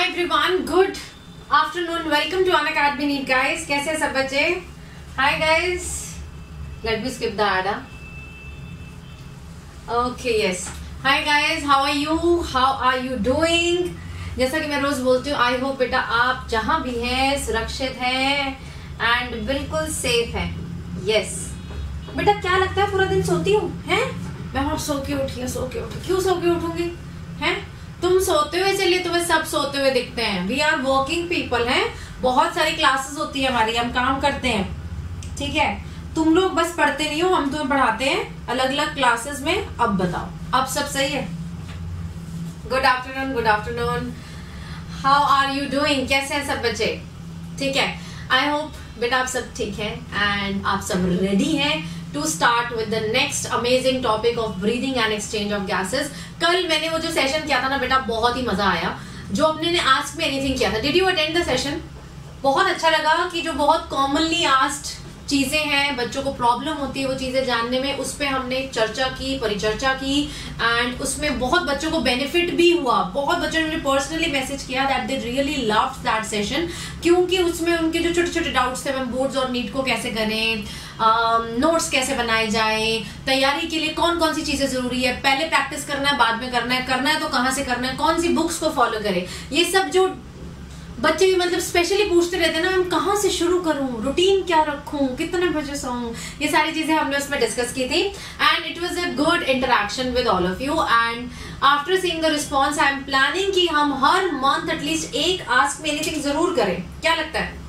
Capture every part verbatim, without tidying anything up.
everyone, good afternoon. Welcome to Unacademy Neat guys. कैसे सब बच्चे? Hi guys. Let me skip the ad. Okay, yes. Hi guys, how are you? How are you doing? जैसा कि मैं रोज बोलती हूँ, I hope बेटा आप जहाँ भी हैं सुरक्षित हैं एंड बिल्कुल सेफ हैं. Yes yes. बेटा क्या लगता है पूरा दिन सोती हूँ हैं? मैं और सो के उठी सो के उठी क्यों सो के उठूंगी हैं? तुम सोते हुए चलिए, तुम्हें सब सोते हुए दिखते हैं. वी आर वर्किंग पीपल हैं, बहुत सारी क्लासेस होती है हमारी, हम काम करते हैं. ठीक है, तुम लोग बस पढ़ते नहीं हो, हम तुम्हें पढ़ाते हैं अलग अलग क्लासेस में. अब बताओ, अब सब सही है? Good afternoon, good afternoon. How are you doing? कैसे हैं सब बच्चे? ठीक है, आई होप बेटा आप सब ठीक है एंड आप सब रेडी हैं to start with the next amazing topic of breathing and exchange of gases. कल मैंने वो जो सेशन किया था ना बेटा, बहुत ही मजा आया. जो अपने ने आस्क मी एनीथिंग किया था, did you attend the session? बहुत अच्छा लगा कि जो बहुत कॉमनली आस्क्ड चीजें हैं, बच्चों को प्रॉब्लम होती है वो चीजें जानने में, उस पर हमने चर्चा की, परिचर्चा की एंड उसमें बहुत बच्चों को बेनिफिट भी हुआ. बहुत बच्चों ने मुझे पर्सनली मैसेज किया that they really loved that session, क्योंकि उसमें उनके जो छोटे छोटे डाउट्स थे, हम बोर्ड्स और नीट को कैसे करें, नोट्स um, कैसे बनाए जाए, तैयारी के लिए कौन कौन सी चीजें जरूरी है, पहले प्रैक्टिस करना है बाद में करना है, करना है तो कहाँ से करना है, कौन सी बुक्स को फॉलो करें, ये सब जो बच्चे भी मतलब स्पेशली पूछते रहते हैं ना, मैं कहाँ से शुरू करूँ, रूटीन क्या रखूँ, कितने बजे सोऊं, ये सारी चीजें हमने उसमें डिस्कस की थी and it was a good interaction with all of you. And after seeing the response I am planning कि हम हर मंथ एटलीस्ट एक आस्क मी एनीथिंग जरूर करें. क्या लगता है?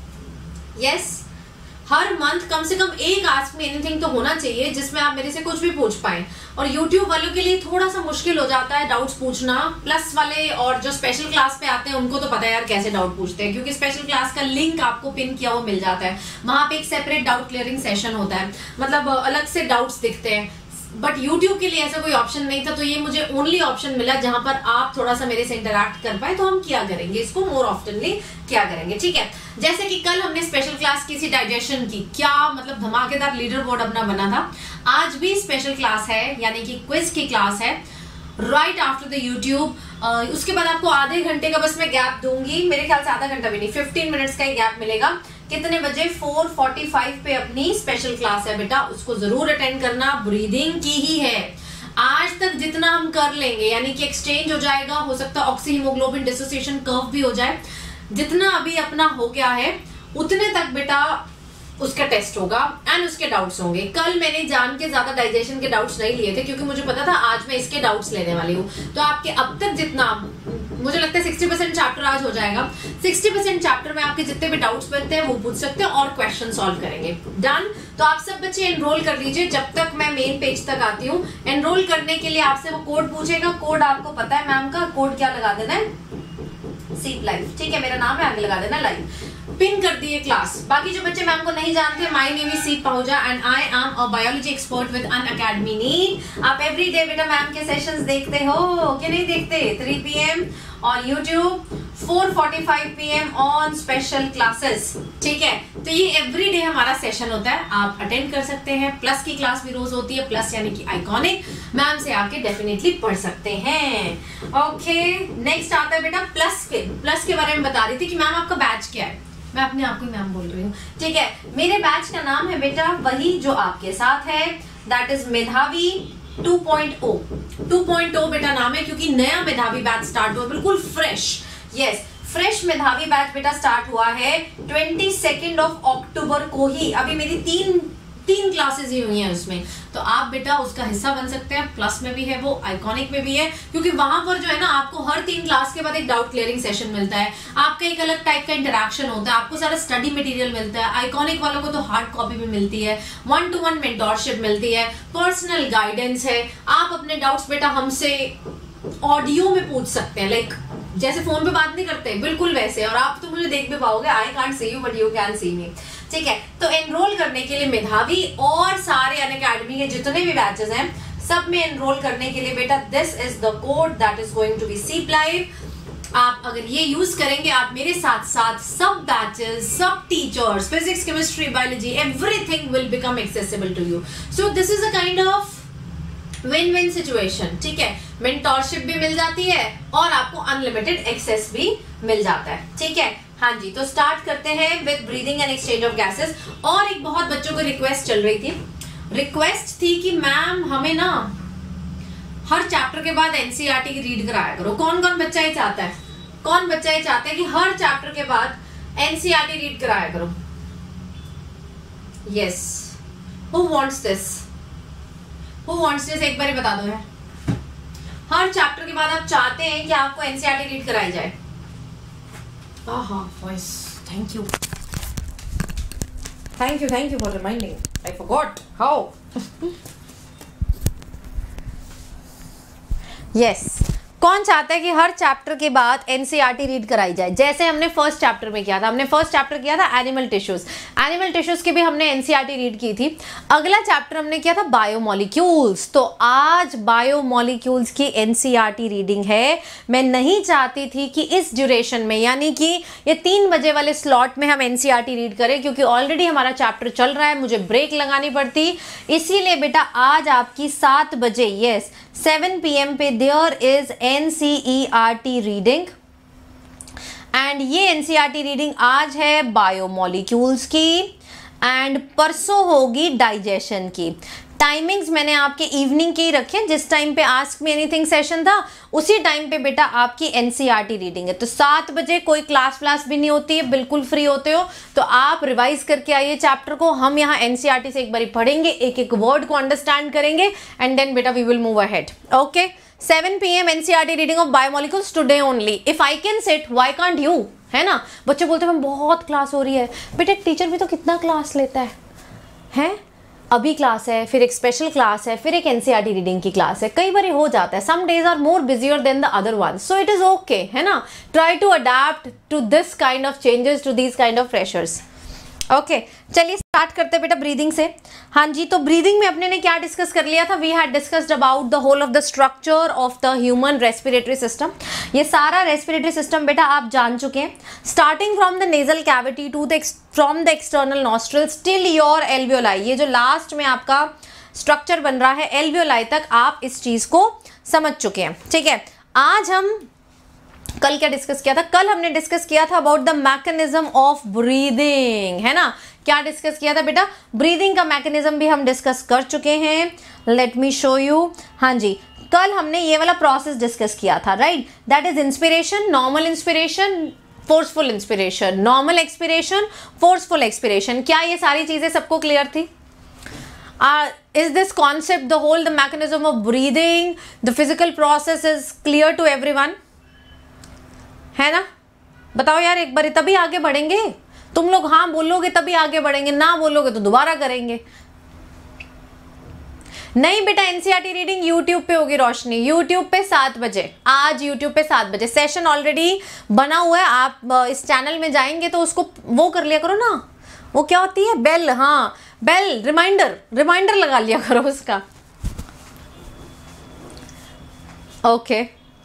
Yes yes? हर मंथ कम से कम एक आस्क मी एनीथिंग तो होना चाहिए जिसमें आप मेरे से कुछ भी पूछ पाए. और YouTube वालों के लिए थोड़ा सा मुश्किल हो जाता है डाउट्स पूछना. प्लस वाले और जो स्पेशल क्लास पे आते हैं उनको तो पता है यार कैसे डाउट पूछते हैं, क्योंकि स्पेशल क्लास का लिंक आपको पिन किया हुआ मिल जाता है. वहां पे एक सेपरेट डाउट क्लियरिंग सेशन होता है, मतलब अलग से डाउट्स दिखते हैं. बट YouTube के लिए ऐसा कोई ऑप्शन नहीं था, तो ये मुझे ओनली ऑप्शन मिला जहां पर आप थोड़ा सा मेरे से इंटरैक्ट कर पाए. तो हम क्या करेंगे, इसको मोर ऑफ्टनली क्या करेंगे. ठीक है, जैसे कि कल हमने स्पेशल क्लास की थी डाइजेशन की, क्या मतलब धमाकेदार लीडर बोर्ड अपना बना था. आज भी स्पेशल क्लास है, यानी कि क्विज की क्लास है राइट आफ्टर द यूट्यूब. उसके बाद आपको आधे घंटे का बस मैं गैप दूंगी, मेरे ख्याल से आधा घंटा भी नहीं, फिफ्टीन मिनट्स का ही गैप मिलेगा. कितने बजे? फोर फोर्टी फाइव पे अपनी स्पेशल क्लास है बेटा, उसको जरूर अटेंड करना. ब्रीदिंग की ही है. आज तक जितना हम कर लेंगे, यानी कि एक्सचेंज हो जाएगा, हो सकता है ऑक्सी हीमोग्लोबिन डिसोसिएशन कर्व भी हो जाए, जितना अभी अपना हो गया है उतने तक बेटा उसका टेस्ट होगा एंड उसके डाउट्स होंगे. कल मैंने जान के ज्यादा डाइजेशन के डाउट्स नहीं लिए थे, क्योंकि मुझे पता था आज मैं इसके डाउट्स लेने वाली हूँ. तो आपके अब तक जितना, मुझे लगता है सिक्सटी परसेंट चैप्टर आज हो जाएगा. सिक्सटी परसेंट चैप्टर में आपके जितने भी डाउट्स बनते हैं वो पूछ सकते हैं और क्वेश्चन सॉल्व करेंगे. डन. तो आप सब बच्चे एनरोल कर लीजिए जब तक मैं मेन पेज तक आती हूँ. एनरोल करने के लिए आपसे वो कोड पूछेगा. कोड आपको पता है मैम का, कोड क्या लगा देना है? Seat live. ठीक है, मेरा नाम है, आगे लगा देना लाइव. पिन कर दिए क्लास. बाकी जो बच्चे मैम को नहीं जानते, माय नेम इज सीट पहुंचा and I am a biology expert with Unacademy NEET. आप एवरी डे बेटा मैम के सेशंस देखते हो कि नहीं देखते? Three P M on YouTube, four forty five P M on special classes. ठीक है, तो ये एवरी डे हमारा सेशन होता है, आप अटेंड कर सकते हैं. प्लस की क्लास भी रोज होती है, प्लस यानी कि आइकॉनिक. मैम से आके डेफिनेटली पढ़ सकते हैं. ओके, नेक्स्ट आता है बेटा प्लस के. प्लस के बारे में बता रही थी कि मैम आपका बैच क्या है. मैं अपने आप को मैम बोल रही हूँ. ठीक है, मेरे बैच का नाम है बेटा वही जो आपके साथ है, that is Medhavi two point O. Two point O बेटा नाम है क्योंकि नया मेधावी बैच स्टार्ट हुआ, बिल्कुल fresh. Yes, fresh Medhavi batch बेटा स्टार्ट हुआ है ट्वेंटी सेकेंड ऑफ अक्टूबर को ही. अभी मेरी तीन तीन क्लासेस ही हुई हैं उसमें, तो आप बेटा उसका हिस्सा बन सकते हैं. प्लस में भी है वो, आइकॉनिक में भी है, क्योंकि वहां पर जो है ना आपको हर तीन क्लास के बाद एक डाउट क्लियरिंग सेशन मिलता है, आपका एक अलग टाइप का इंटरेक्शन होता है, आपको सारा स्टडी मटेरियल मिलता है. आइकॉनिक वालों को तो हार्ड कॉपी भी मिलती है, वन टू वन मेंटोरशिप मिलती है, पर्सनल गाइडेंस है. आप अपने डाउट्स बेटा हमसे ऑडियो में पूछ सकते हैं, लाइक जैसे फोन पे बात नहीं करते बिल्कुल वैसे. और आप तो मुझे देख भी पाओगे, I can't see you but you can see me. ठीक है, तो एनरोल करने के लिए मेधावी और सारे अनअकैडमी के जितने भी बैचेस हैं सब में एनरोल करने के लिए बेटा this is the code that is going to be seep live. आप अगर ये यूज करेंगे, आप मेरे साथ साथ सब बैचेस, सब teachers, physics, chemistry, biology, everything will become accessible to you. So this is a kind of win win situation, ठीक है। मेंटोरशिप भी मिल जाती है और आपको अनलिमिटेड एक्सेस भी मिल जाता है, ठीक है। हाँ जी, तो स्टार्ट करते हैं with breathing and exchange of gases. और एक बहुत बच्चों को रिक्वेस्ट चल रही थी, रिक्वेस्ट थी कि मैम हमें ना हर चैप्टर के बाद एनसीईआरटी की रीड कराया करो। कौन कौन बच्चा ये चाहता है, कौन बच्चा ये चाहता है कि हर चैप्टर के बाद एनसीईआरटी रीड कराया करो? Yes, who wants this, who wants this, एक बार ही बता दो है। हर चैप्टर के बाद आप चाहते हैं कि आपको एनसीईआरटी रीड कराई जाए? आहा, voice, thank you thank you thank you for reminding, I forgot how. Yes, कौन चाहता है कि हर चैप्टर के बाद एनसीईआरटी रीड कराई जाए, जैसे हमने फर्स्ट चैप्टर में किया था। हमने फर्स्ट चैप्टर किया था एनिमल टिश्यूज, एनिमल टिश्यूज की भी हमने एनसीईआरटी रीड की थी। अगला चैप्टर हमने किया था बायोमोलिक्यूल्स, तो आज बायोमोलिक्यूल्स की एनसीईआरटी रीडिंग है। मैं नहीं चाहती थी कि इस ड्यूरेशन में, यानी कि ये तीन बजे वाले स्लॉट में हम एनसीईआरटी रीड करें, क्योंकि ऑलरेडी हमारा चैप्टर चल रहा है, मुझे ब्रेक लगानी पड़ती। इसीलिए बेटा आज आपकी सात बजे, यस सेवन पी एम पे there is NCERT reading, and ये एनसीईआरटी रीडिंग आज है बायोमोलिक्यूल्स की एंड परसों होगी डाइजेशन की। टाइमिंग्स मैंने आपके इवनिंग के ही रखे, जिस टाइम पे आस्क मी एनीथिंग सेशन था उसी टाइम पे बेटा आपकी एनसीईआरटी रीडिंग है। तो सात बजे कोई क्लास व्लास भी नहीं होती है, बिल्कुल फ्री होते हो, तो आप रिवाइज करके आइए चैप्टर को। हम यहाँ एनसीईआरटी से एक बारी पढ़ेंगे, एक एक वर्ड को अंडरस्टैंड करेंगे एंड देन बेटा we will move ahead. Okay, seven p m NCERT reading of biomolecules today only. If I can sit, why can't you, है ना। बच्चे बोलते हैं मैम बहुत क्लास हो रही है। बेटा टीचर भी तो कितना क्लास लेता है, हैं? अभी क्लास है, फिर एक स्पेशल क्लास है, फिर एक एनसीईआरटी रीडिंग की क्लास है, कई बार हो जाता है। Some days are more busier than the other one, so it is okay, है ना। Try to adapt to this kind of changes, to this kind of pressures. Okay, चलिए स्टार्ट करते हैं बेटा ब्रीदिंग से। हाँ जी, तो ब्रीदिंग में अपने ने क्या डिस्कस कर लिया था? We had discussed about the whole of the structure of the human respiratory system. ये सारा रेस्पिरेटरी सिस्टम बेटा आप जान चुके हैं, starting from the nasal cavity to the from the external nostrils till your alveoli. ये जो लास्ट में आपका स्ट्रक्चर बन रहा है एल्वियोलाई तक, आप इस चीज को समझ चुके हैं, ठीक है। आज हम कल क्या डिस्कस किया था? कल हमने डिस्कस किया था about the mechanism of breathing, है ना। क्या डिस्कस किया था बेटा? ब्रीदिंग का मैकेनिज्म भी हम डिस्कस कर चुके हैं। Let me show you. हाँ जी, कल हमने ये वाला प्रोसेस डिस्कस किया था, right. That is inspiration, normal inspiration, forceful inspiration, normal expiration, forceful expiration. क्या ये सारी चीजें सबको क्लियर थी? Uh, is this concept, the whole the mechanism of breathing, the physical process is clear to everyone? है ना? बताओ यार एक बार, तभी आगे बढ़ेंगे। तुम लोग हाँ बोलोगे तभी आगे बढ़ेंगे, ना बोलोगे तो दोबारा करेंगे। नहीं बेटा, एनसीईआरटी रीडिंग यूट्यूब पे होगी रोशनी, यूट्यूब पे सात बजे, आज यूट्यूब पे सात बजे सेशन ऑलरेडी बना हुआ है। आप इस चैनल में जाएंगे तो उसको वो कर लिया करो ना, वो क्या होती है, बेल, हाँ बेल, रिमाइंडर, रिमाइंडर लगा लिया करो उसका। ओके,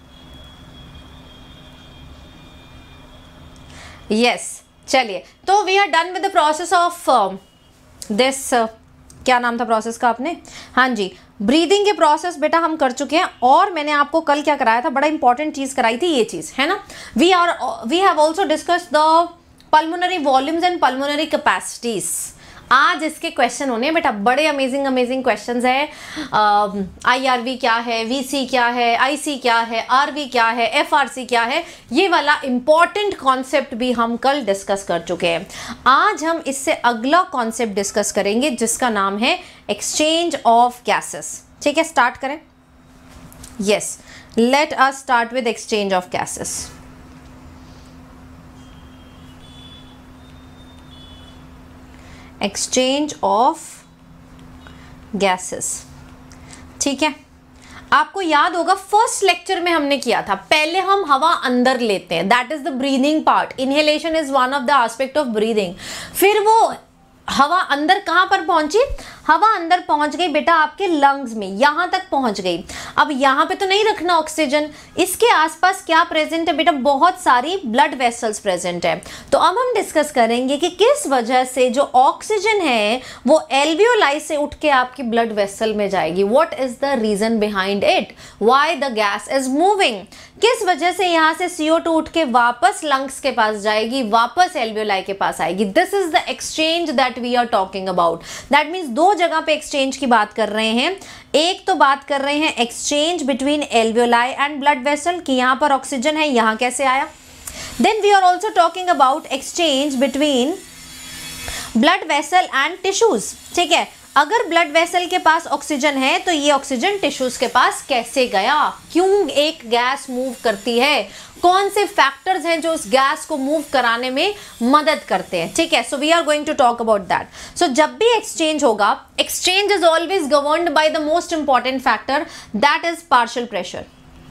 यस, चलिए, तो we are done with the process of this, क्या नाम था प्रोसेस का आपने? हाँ जी, ब्रीदिंग के प्रोसेस बेटा हम कर चुके हैं। और मैंने आपको कल क्या कराया था, बड़ा इंपॉर्टेंट चीज कराई थी, ये चीज, है ना। We are we have also discussed the pulmonary volumes and pulmonary capacities. आज इसके क्वेश्चन होने बेटा, बड़े अमेजिंग अमेजिंग क्वेश्चंस है। आईआरवी क्या है, वीसी क्या है, आईसी क्या है, आरवी क्या है, एफआरसी क्या है, ये वाला इंपॉर्टेंट कॉन्सेप्ट भी हम कल डिस्कस कर चुके हैं। आज हम इससे अगला कॉन्सेप्ट डिस्कस करेंगे जिसका नाम है एक्सचेंज ऑफ गैसेस। ठीक है, स्टार्ट करें। Yes, let us start with exchange of gases. Exchange of gases, ठीक है। आपको याद होगा फर्स्ट लेक्चर में हमने किया था, पहले हम हवा अंदर लेते हैं, that is the breathing part. Inhalation is one of the aspect of breathing. फिर वो हवा अंदर कहां पर पहुंची, हवा अंदर पहुंच गई बेटा आपके लंग्स में, यहां तक पहुंच गई। अब यहां पे तो नहीं रखना ऑक्सीजन, इसके आसपास क्या प्रेजेंट है बेटा, बहुत सारी ब्लड वेसल्स प्रेजेंट है। तो अब हम डिस्कस करेंगे कि किस वजह से जो ऑक्सीजन है वो एल्वियोलाई से उठ के आपकी ब्लड वेसल में जाएगी। What is the reason behind it, why the gas is moving, किस वजह से यहां से सी ओ टू उठ के वापस लंग्स के पास जाएगी, वापस एल्वियोलाई के पास आएगी। This is the exchange that we are talking about. That means दो जगह पे एक्सचेंज की बात कर रहे हैं। एक तो बात कर रहे हैं exchange between alveoli and blood vessel, कि यहां पर ऑक्सीजन है, यहां कैसे आया। Then we are also talking about exchange between blood vessel and tissues. ठीक है, अगर ब्लड वेसल के पास ऑक्सीजन है तो ये ऑक्सीजन टिश्यूज के पास कैसे गया, क्यों एक गैस मूव करती है, कौन से फैक्टर्स हैं जो उस गैस को मूव कराने में मदद करते हैं। ठीक है, so we are going to talk about that. So जब भी एक्सचेंज होगा, exchange is always governed by the most important factor, that is partial pressure.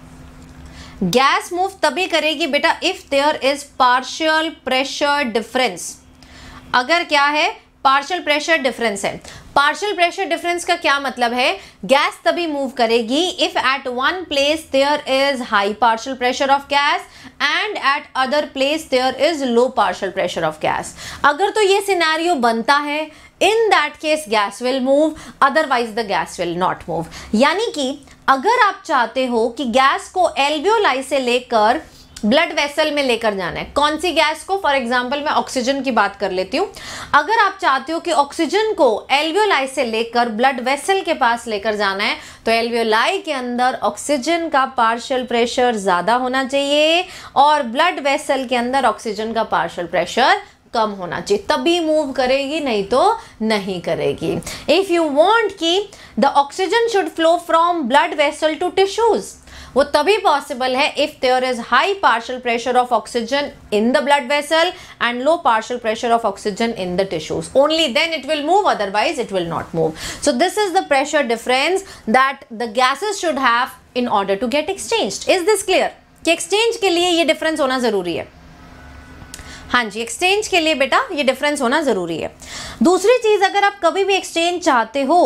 Gas move तभी करेगी बेटा if there is partial pressure difference. अगर क्या है, partial pressure difference है। पार्शियल प्रेशर डिफरेंस का क्या मतलब है, गैस तभी मूव करेगी if at one place there is high partial pressure of gas and at other place there is low partial pressure of gas. अगर तो ये सिनेरियो बनता है, in that case gas will move, otherwise the gas will not move. यानी कि अगर आप चाहते हो कि गैस को एल्वियोलाई से लेकर ब्लड वेसल में लेकर जाना है, कौन सी गैस को, फॉर एग्जांपल मैं ऑक्सीजन की बात कर लेती हूं। अगर आप चाहते हो कि ऑक्सीजन को एल्वियोलाई से लेकर ब्लड वेसल के पास लेकर जाना है, तो एल्वियोलाई के अंदर ऑक्सीजन का पार्शियल प्रेशर ज्यादा होना चाहिए और ब्लड वेसल के अंदर ऑक्सीजन का पार्शियल प्रेशर कम होना चाहिए, तभी मूव करेगी, नहीं तो नहीं करेगी। इफ यू वांट कि the oxygen should flow from blood vessel to tissues, वो तभी पॉसिबल है if there is high partial pressure of oxygen in the blood vessel and low partial pressure of oxygen in the tissues, only then it will move, otherwise it will not move. So this is the pressure difference that the gases should have in order to get exchanged. Is this clear कि exchange के लिए ये difference होना जरूरी है। हाँ जी, exchange के लिए बेटा ये डिफरेंस होना जरूरी है। दूसरी चीज, अगर आप कभी भी एक्सचेंज चाहते हो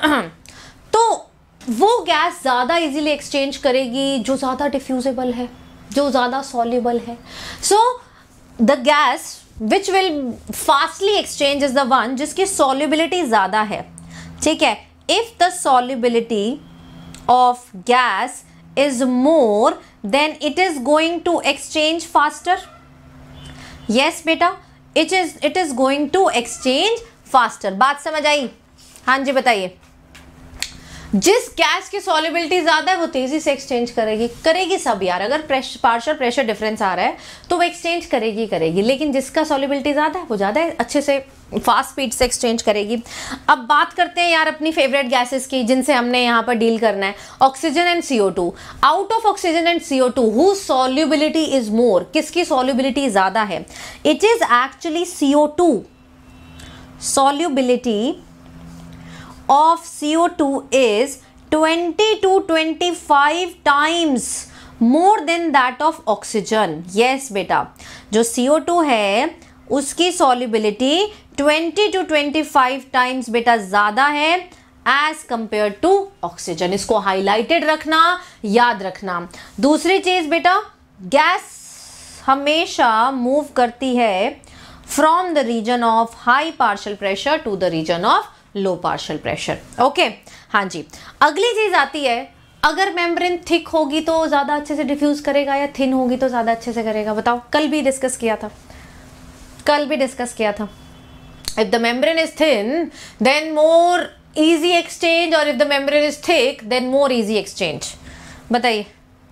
तो वो गैस ज़्यादा इजीली एक्सचेंज करेगी जो ज़्यादा डिफ्यूजेबल है, जो ज़्यादा सॉल्युबल है। So the gas which will fastly exchange is the one जिसकी सॉल्युबिलिटी ज़्यादा है। ठीक है, if the solubility of gas is more then it is going to exchange faster. Yes बेटा, it is it is going to exchange faster. बात समझ आई? हाँ जी बताइए। जिस गैस की सॉल्युबिलिटी ज्यादा है वो तेजी से एक्सचेंज करेगी, करेगी सब यार। अगर पार्शियल प्रेशर डिफरेंस आ रहा है तो वो एक्सचेंज करेगी करेगी लेकिन जिसका सॉल्युबिलिटी ज्यादा है वो ज्यादा अच्छे से फास्ट स्पीड से एक्सचेंज करेगी। अब बात करते हैं यार अपनी फेवरेट गैसेस की जिनसे हमने यहाँ पर डील करना है, oxygen and C O two. Out of oxygen and C O two who solubility is more, किसकी सॉल्युबिलिटी ज्यादा है? It is actually C O two. Solubility of C O two is twenty to twenty-five times more than that of oxygen. Yes बेटा, जो C O two है उसकी solubility twenty to twenty-five times बेटा ज़्यादा है as compared to oxygen। इसको highlighted रखना, याद रखना। दूसरी चीज़ बेटा, गैस हमेशा move करती है from the region of high partial pressure to the region of low partial pressure. Okay, हाँ जी। अगली चीज आती है, अगर मेम्ब्रेन थिक होगी तो ज्यादा अच्छे से डिफ्यूज करेगा या थिन होगी तो ज्यादा अच्छे से करेगा? बताओ, कल भी डिस्कस किया था, कल भी डिस्कस किया था। If the membrane is thin then more easy exchange और if the membrane is thick then more easy exchange. बताइए।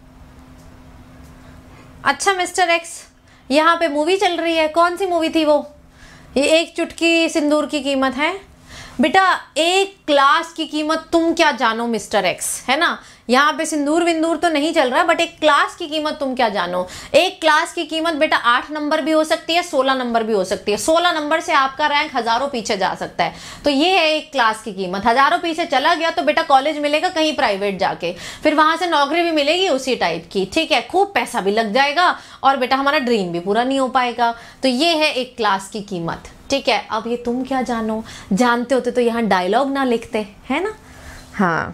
अच्छा मिस्टर एक्स, यहाँ पे मूवी चल रही है, कौन सी मूवी थी वो? ये एक चुटकी सिंदूर की कीमत है बेटा, एक क्लास की कीमत तुम क्या जानो मिस्टर एक्स, है ना। यहाँ पे सिंदूर विंदूर तो नहीं चल रहा, बट एक क्लास की कीमत तुम क्या जानो। एक क्लास की कीमत बेटा आठ नंबर भी हो सकती है, सोलह नंबर भी हो सकती है। सोलह नंबर से आपका रैंक हजारों पीछे जा सकता है, तो ये है एक क्लास की कीमत। हजारों पीछे चला गया तो बेटा कॉलेज मिलेगा कहीं प्राइवेट जाके, फिर वहां से नौकरी भी मिलेगी उसी टाइप की। ठीक है, खूब पैसा भी लग जाएगा और बेटा हमारा ड्रीम भी पूरा नहीं हो पाएगा। तो ये है एक क्लास की कीमत। ठीक है, अब ये तुम क्या जानो, जानते होते तो यहाँ डायलॉग ना लिखते, है ना। हाँ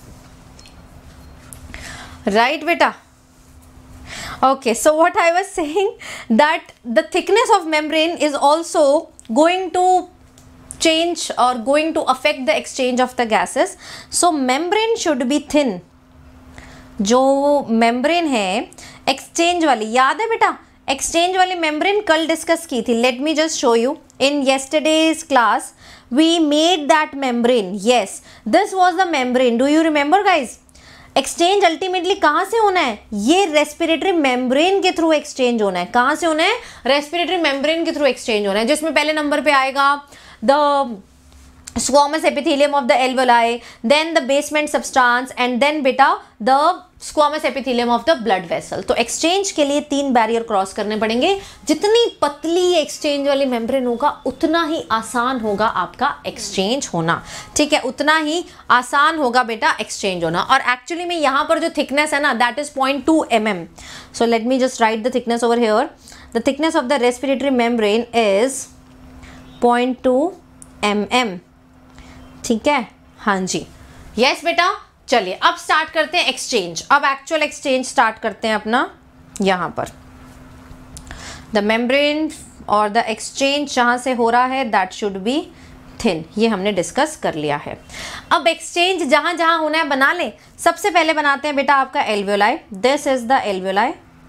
राइट right, बेटा। okay, so what I was saying that the thickness of membrane is also going to change or going to affect the exchange of the gases. So membrane should be thin. जो membrane है exchange वाली, याद है बेटा exchange वाली membrane कल discuss की थी। let me just show you in yesterday's class we made that membrane. yes, this was the membrane. do you remember guys? Exchange ultimately कहाँ से होना है, ये रेस्पिरेटरी मेम्ब्रेन के थ्रू एक्सचेंज होना है। कहाँ से होना है, रेस्पिरेटरी मेम्ब्रेन के थ्रू एक्सचेंज होना है, जिसमें पहले नंबर पे आएगा the squamous epithelium of the alveoli, then the basement substance and then बेटा the squamous epithelium of the blood vessel. तो एक्सचेंज के लिए तीन बैरियर क्रॉस करने पड़ेंगे। जितनी पतली एक्सचेंज वाली मेम्ब्रेन होगा उतना ही आसान होगा आपका एक्सचेंज होना, ठीक है, उतना ही आसान होगा बेटा एक्सचेंज होना। और एक्चुअली में यहाँ पर जो थिकनेस है ना that is point two m m. So let me just write the thickness over here. The thickness of the respiratory membrane is point two m m, ठीक है। हाँ जी, यस बेटा। चलिए अब स्टार्ट करते हैं एक्सचेंज। अब एक्चुअल एक्सचेंज स्टार्ट करते हैं अपना यहाँ पर। द मेम्ब्रेन और द एक्सचेंज जहाँ से हो रहा है दैट शुड बी थिन, ये हमने डिस्कस कर लिया है। अब एक्सचेंज जहाँ जहाँ होना है बना लें। सबसे पहले बनाते हैं बेटा आपका alveoli. This is the alveoli,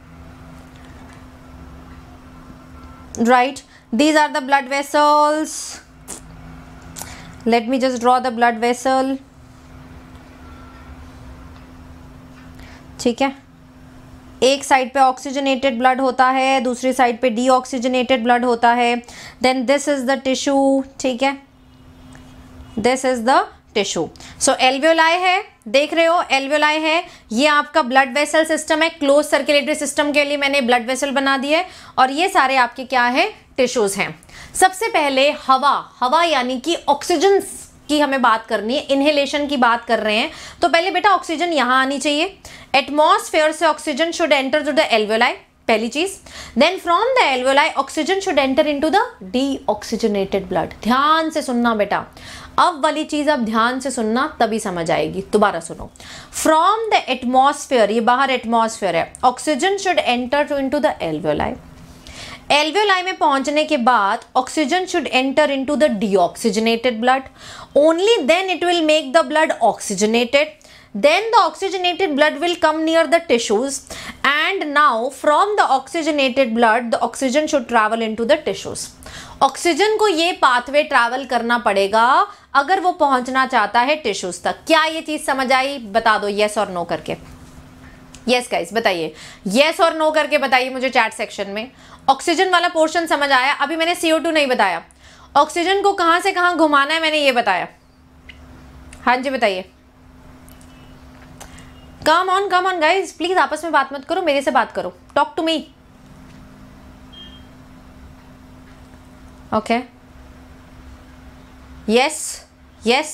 right. These are the blood vessels. Let me just draw the blood vessel, ठीक है। एक साइड पे ऑक्सीजनेटेड ब्लड होता है, दूसरी साइड पे डीऑक्सीजनेटेड ब्लड होता है। Then this is the tissue, ठीक है, this is the tissue. So alveoli है, देख रहे हो एल्वियोलाई है, ये आपका ब्लड वेसल सिस्टम है। क्लोज सर्कुलेटरी सिस्टम के लिए मैंने ब्लड वेसल बना दिए और ये सारे आपके क्या है, टिश्यूज हैं। सबसे पहले हवा, हवा यानी कि ऑक्सीजन की हमें बात करनी है, इनहेलेशन की बात कर रहे हैं। तो पहले बेटा ऑक्सीजन यहाँ आनी चाहिए। एटमॉस्फेयर से oxygen should enter to the alveoli, पहली चीज। Then from the alveoli oxygen should enter into the deoxygenated blood. ध्यान से सुनना बेटा, अब वाली चीज आप ध्यान से सुनना तभी समझ आएगी। दोबारा सुनो। फ्रॉम द एटमॉस्फेयर, ये बाहर एटमॉस्फेयर है, oxygen should enter to into the alveoli. Alveoli में पहुंचने के बाद oxygen should enter into the deoxygenated blood. Only then it will make the blood oxygenated. Then the oxygenated blood will come near the tissues and now from the oxygenated blood the oxygen should travel into the tissues. Oxygen को ये pathway travel करना पड़ेगा अगर वो पहुंचना चाहता है tissues तक। क्या ये चीज समझ आई? बता दो यस और नो करके। यस गाइस बताइए, यस और नो करके बताइए मुझे चैट सेक्शन में। ऑक्सीजन वाला पोर्शन समझ आया? अभी मैंने सी ओ टू नहीं बताया, ऑक्सीजन को कहां से कहां घुमाना है मैंने ये बताया। हाँ जी बताइए। Come on come on guys, please आपस में बात मत करो, मेरे से बात करो। Talk to me. Okay yes yes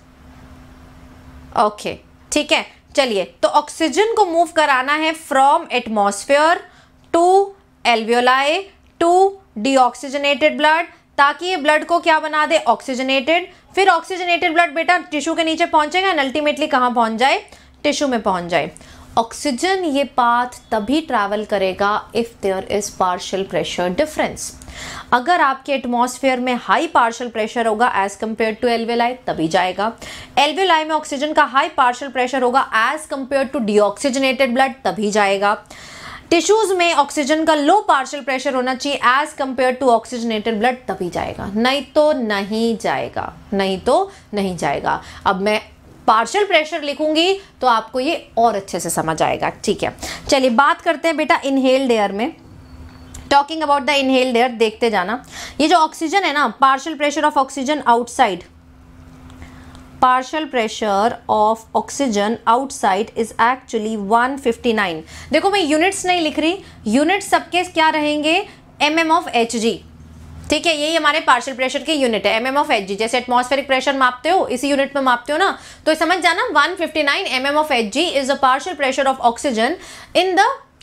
okay ठीक है। चलिए तो ऑक्सीजन को मूव कराना है from atmosphere to alveoli to deoxygenated blood, ताकि ये ब्लड को क्या बना दे, ऑक्सीजनेटेड। फिर ऑक्सीजनेटेड ब्लड बेटा टिश्यू के नीचे पहुंचेगा एंड अल्टीमेटली कहां पहुंच जाए, टिश्यू में पहुंच जाए। ऑक्सीजन ये पाथ तभी ट्रैवल करेगा if there is partial pressure difference. अगर आपके एटमॉस्फेयर में हाई पार्शियल प्रेशर होगा एज कंपेयर टू एल्वियोलाई तभी जाएगा। एल्वियोलाई में ऑक्सीजन का हाई पार्शियल प्रेशर होगा as compare to deoxygenated blood तभी जाएगा। टिश्यूज में ऑक्सीजन का लो पार्शियल प्रेशर होना चाहिए as compare to oxygenated blood तभी जाएगा, नहीं तो नहीं जाएगा, नहीं तो नहीं जाएगा। अब मैं पार्शियल प्रेशर लिखूंगी तो आपको ये और अच्छे से समझ आएगा, ठीक है। चलिए बात करते हैं बेटा इनहेल्ड एयर में। Talking about the inhaled air, देखते जाना। ये जो ऑक्सीजन है ना, partial pressure of oxygen outside, partial pressure of oxygen outside is actually one fifty nine. देखो मैं यूनिट्स नहीं लिख रही, यूनिट्स सबके क्या रहेंगे, m m of H g, ठीक है। यही हमारे पार्शियल प्रेशर की यूनिट है, m m of H g. जैसे एटमॉस्फेरिक प्रेशर मापते हो इसी यूनिट में मापते हो ना, तो समझ जाना one fifty nine m m of H g is the partial pressure of oxygen in the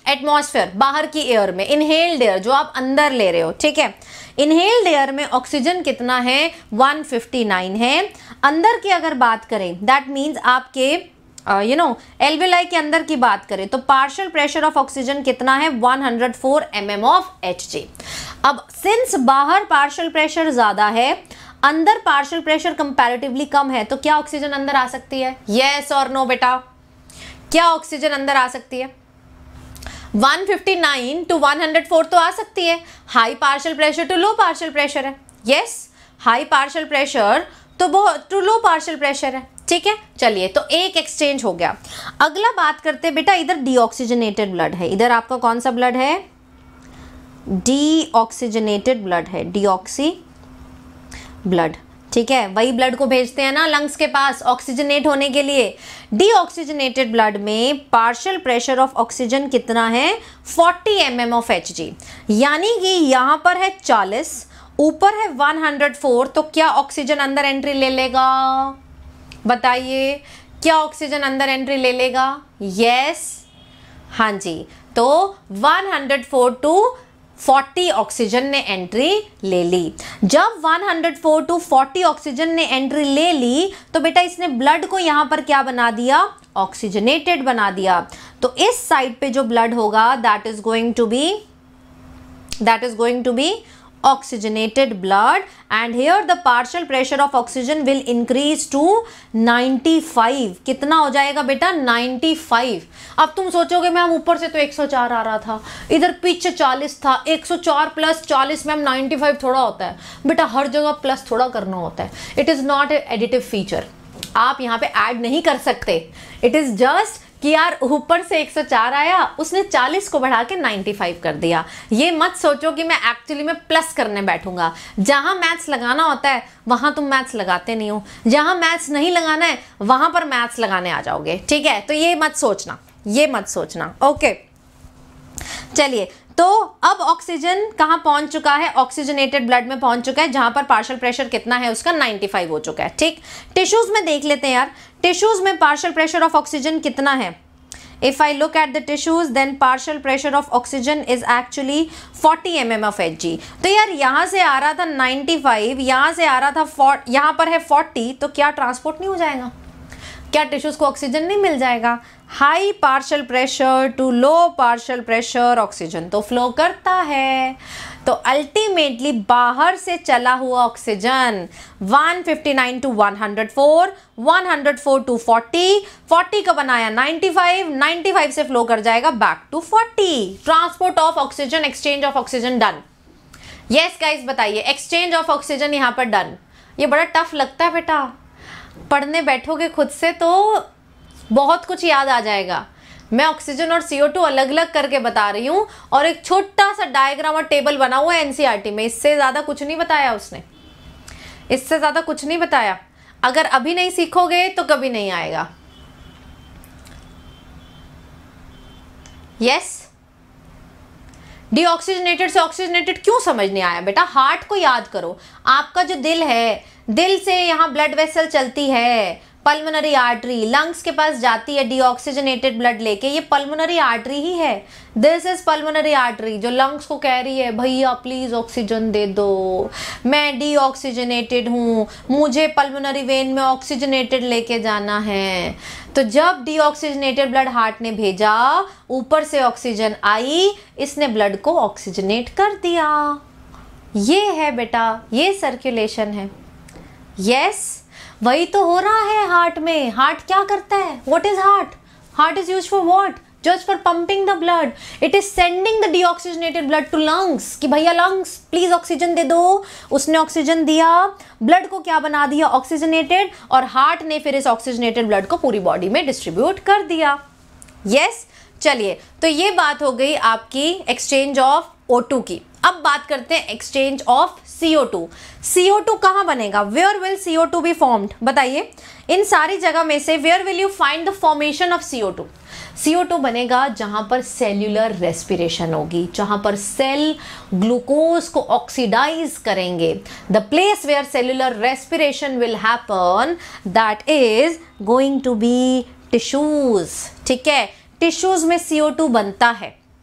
atmosphere, बाहर की एयर में, इनहेल्ड एयर जो आप अंदर ले रहे हो, ठीक है, इनहेल्ड एयर में ऑक्सीजन कितना है, वन फिफ्टी नाइन है। अंदर की अगर बात करें, दैट मीन्स आपके यू नो एल्वेलाई के अंदर की बात करें तो पार्शियल प्रेशर ऑफ ऑक्सीजन कितना है, one hundred four m m of H g. अब सिंस बाहर पार्शियल प्रेशर ज्यादा है, अंदर पार्शियल प्रेशर कंपैरेटिवली कम है, तो क्या ऑक्सीजन अंदर आ सकती है, यस और नो बेटा, क्या ऑक्सीजन अंदर आ सकती है, one fifty nine to one hundred four तो आ सकती है, high partial pressure to low partial pressure है, यस, हाई पार्शियल प्रेशर तो बहुत टू लो पार्शियल प्रेशर है, ठीक है। चलिए, तो एक एक्सचेंज हो गया। अगला बात करते हैं बेटा, इधर डीऑक्सीजनेटेड ब्लड है, इधर आपका कौन सा ब्लड है, डीऑक्सीजनेटेड ब्लड है, डीऑक्सी ब्लड, ठीक है, वही ब्लड को भेजते हैं ना लंग्स के पास ऑक्सीजनेट होने के लिए। डीऑक्सीजनेटेड ब्लड में पार्शियल प्रेशर ऑफ ऑक्सीजन कितना है, forty M m of H g, यानी कि यहां पर है चालीस, ऊपर है वन हंड्रेड फोर, तो क्या ऑक्सीजन अंदर एंट्री ले लेगा, बताइए, क्या ऑक्सीजन अंदर एंट्री ले लेगा, यस, हाँ जी, तो one hundred four to forty oxygen ने एंट्री ले ली। जब one hundred four to forty oxygen ने एंट्री ले ली तो बेटा इसने ब्लड को यहां पर क्या बना दिया, ऑक्सीजनेटेड बना दिया। तो इस साइड पे जो ब्लड होगा that is going to be that is going to be oxygenated blood, and here the partial pressure of oxygen will increase to ninety five. कितना हो जाएगा बेटा, नाइन्टी फाइव। अब तुम सोचोगे मैम ऊपर से तो एक सौ चार आ रहा था, इधर पीछे चालीस था, एक सौ चार प्लस चालीस मैम नाइन्टी फाइव थोड़ा होता है बेटा, हर जगह प्लस थोड़ा करना होता है, it is not a additive feature, आप यहाँ पे ऐड नहीं कर सकते, इट इज जस्ट कि यार ऊपर से एक सौ चार आया, उसने चालीस को बढ़ा के पचानवे कर दिया। ये मत सोचो कि मैं एक्चुअली में प्लस करने बैठूंगा, जहां मैथ्स लगाना होता है वहां तुम मैथ्स लगाते नहीं हो, जहां मैथ्स नहीं लगाना है वहां पर मैथ्स लगाने आ जाओगे, ठीक है, तो ये मत सोचना, ये मत सोचना, ओके। चलिए, तो अब ऑक्सीजन कहां पहुंच चुका है, ऑक्सीजनेटेड ब्लड में पहुंच चुका है, जहां पर पार्शियल प्रेशर कितना है उसका पचानवे हो चुका है, ठीक। टिश्यूज में देख लेते हैं यार, टिश्यूज में पार्शियल प्रेशर ऑफ ऑक्सीजन कितना है। If I look at the tissues, then partial pressure of oxygen is actually forty M M of Hg। तो यार यहाँ से आ रहा था पचानवे, यहाँ से आ रहा था यहाँ पर है फोर्टी, तो क्या ट्रांसपोर्ट नहीं हो जाएगा, क्या टिश्यूज को ऑक्सीजन नहीं मिल जाएगा। High partial pressure to low partial pressure oxygen तो फ्लो करता है, तो अल्टीमेटली बाहर से चला हुआ oxygen one fifty nine to one hundred four, one hundred four to forty, forty का बनाया नाइन्टी फाइव, नाइन्टी फाइव से फ्लो कर जाएगा back to forty. Transport of oxygen, exchange of oxygen done. Yes guys बताइए, exchange of oxygen यहाँ पर done. ये बड़ा टफ लगता है बेटा, पढ़ने बैठोगे खुद से तो बहुत कुछ याद आ जाएगा। मैं ऑक्सीजन और सी ओ टू अलग अलग करके बता रही हूँ और एक छोटा सा डायग्राम और टेबल बना हुआ है N C E R T में, इससे ज्यादा कुछ नहीं बताया उसने, इससे ज्यादा कुछ नहीं बताया। अगर अभी नहीं सीखोगे तो कभी नहीं आएगा। यस, डीऑक्सीजनेटेड से ऑक्सीजनेटेड क्यों समझ नहीं आया बेटा, हार्ट को याद करो। आपका जो दिल है, दिल से यहाँ ब्लड वेसल चलती है, पल्मोनरी आर्टरी लंग्स के पास जाती है डीऑक्सीजनेटेड ब्लड लेके, ये पल्मोनरी आर्टरी ही है। दिस इज पल्मोनरी आर्टरी जो लंग्स को कह रही है भैया प्लीज ऑक्सीजन दे दो, मैं डीऑक्सीजनेटेड हूँ, मुझे पल्मोनरी वेन में ऑक्सीजनेटेड लेके जाना है। तो जब डीऑक्सीजनेटेड ब्लड हार्ट ने भेजा, ऊपर से ऑक्सीजन आई, इसने ब्लड को ऑक्सीजनेट कर दिया। ये है बेटा, ये सर्कुलेशन है। यस, वही तो हो रहा है हार्ट में। हार्ट क्या करता है, what is heart, heart is used for what, just for pumping the blood, it is sending the deoxygenated blood to lungs कि भैया लंग्स प्लीज ऑक्सीजन दे दो। उसने ऑक्सीजन दिया, ब्लड को क्या बना दिया, ऑक्सीजनेटेड, और हार्ट ने फिर इस ऑक्सीजनेटेड ब्लड को पूरी बॉडी में डिस्ट्रीब्यूट कर दिया। यस, चलिए, तो ये बात हो गई आपकी एक्सचेंज ऑफ ओ टू की। अब बात करते हैं exchange of C O two. C O two कहाँ बनेगा, where will C O two be formed, बताइए। इन सारी जगह में से where will you find the formation of C O two. C O two बनेगा जहां पर सेल्यूलर रेस्पिरेशन होगी, जहां पर सेल ग्लूकोज को ऑक्सीडाइज करेंगे। The place where cellular respiration will happen that is going to be tissues. ठीक है, टिश्यूज में सी ओ टू बनता है।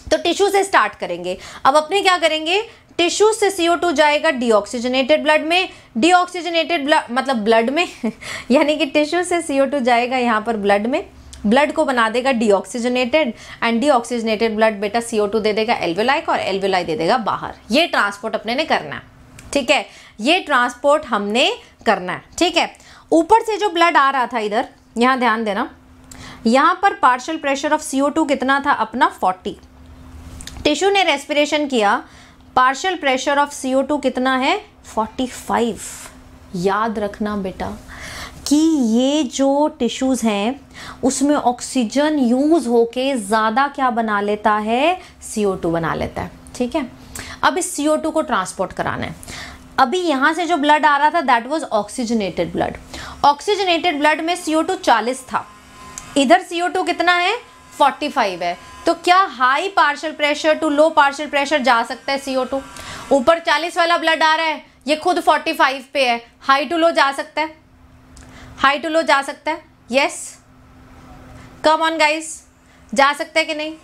तो टिश्यू से स्टार्ट करेंगे। अब अपने क्या करेंगे, टिश्यू से सी ओ टू जाएगा डीऑक्सीजनेटेड ब्लड में, डीऑक्सीजनेटेड ब्लड मतलब ब्लड में यानी कि टिश्यू से सी ओ टू जाएगा यहाँ पर ब्लड में, ब्लड को बना देगा डीऑक्सीजनेटेड एंड डीऑक्सीजनेटेड ब्लड बेटा सी ओ टू दे देगा एल्वेओलाई को और एल्वेओलाई दे देगा बाहर। ये ट्रांसपोर्ट अपने ने करना है, ठीक है, ये ट्रांसपोर्ट हमने करना है, ठीक है। ऊपर से जो ब्लड आ रहा था इधर, यहाँ ध्यान देना, यहाँ पर partial pressure of C O two कितना था अपना फोर्टी, टिश्यू ने रेस्पिरेशन किया, partial pressure of C O two कितना है फोर्टी फाइव। याद रखना बेटा कि ये जो टिश्यूज़ हैं उसमें ऑक्सीजन यूज़ होके ज़्यादा क्या बना लेता है, सी ओ टू बना लेता है, ठीक है। अब इस सी ओ टू को ट्रांसपोर्ट कराना है। अभी यहाँ से जो ब्लड आ रहा था that was oxygenated blood, oxygenated blood में सी ओ टू चालीस था, इधर सी ओ टू कितना है फोर्टी फाइव है। तो क्या high partial pressure to low partial pressure जा सकता है सी ओ टू? ऊपर चालीस वाला ब्लड आ रहा है, ये खुद फोर्टी फाइव पे है, हाई टू लो जा सकता है, हाई टू लो जा सकता है, यस कम ऑन गाइस, जा सकता है कि नहीं?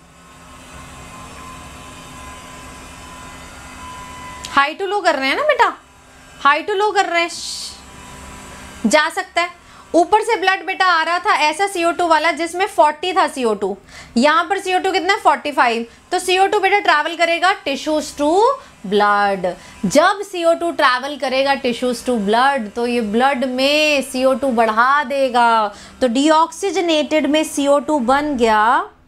हाई टू लो कर रहे हैं ना बेटा, हाई टू लो कर रहे हैं, जा सकता है। ऊपर से ब्लड बेटा आ रहा था ऐसा सी ओ टू वाला जिसमें फोर्टी था सी ओ टू, यहाँ पर सी ओ टू कितना है फोर्टी फाइव, तो सी ओ टू बेटा ट्रैवल करेगा टिश्यूज टू ब्लड। जब सी ओ टू ट्रैवल करेगा टिश्यूज टू ब्लड तो ये ब्लड में सी ओ टू बढ़ा देगा, तो डीऑक्सीजनेटेड में सी ओ टू बन गया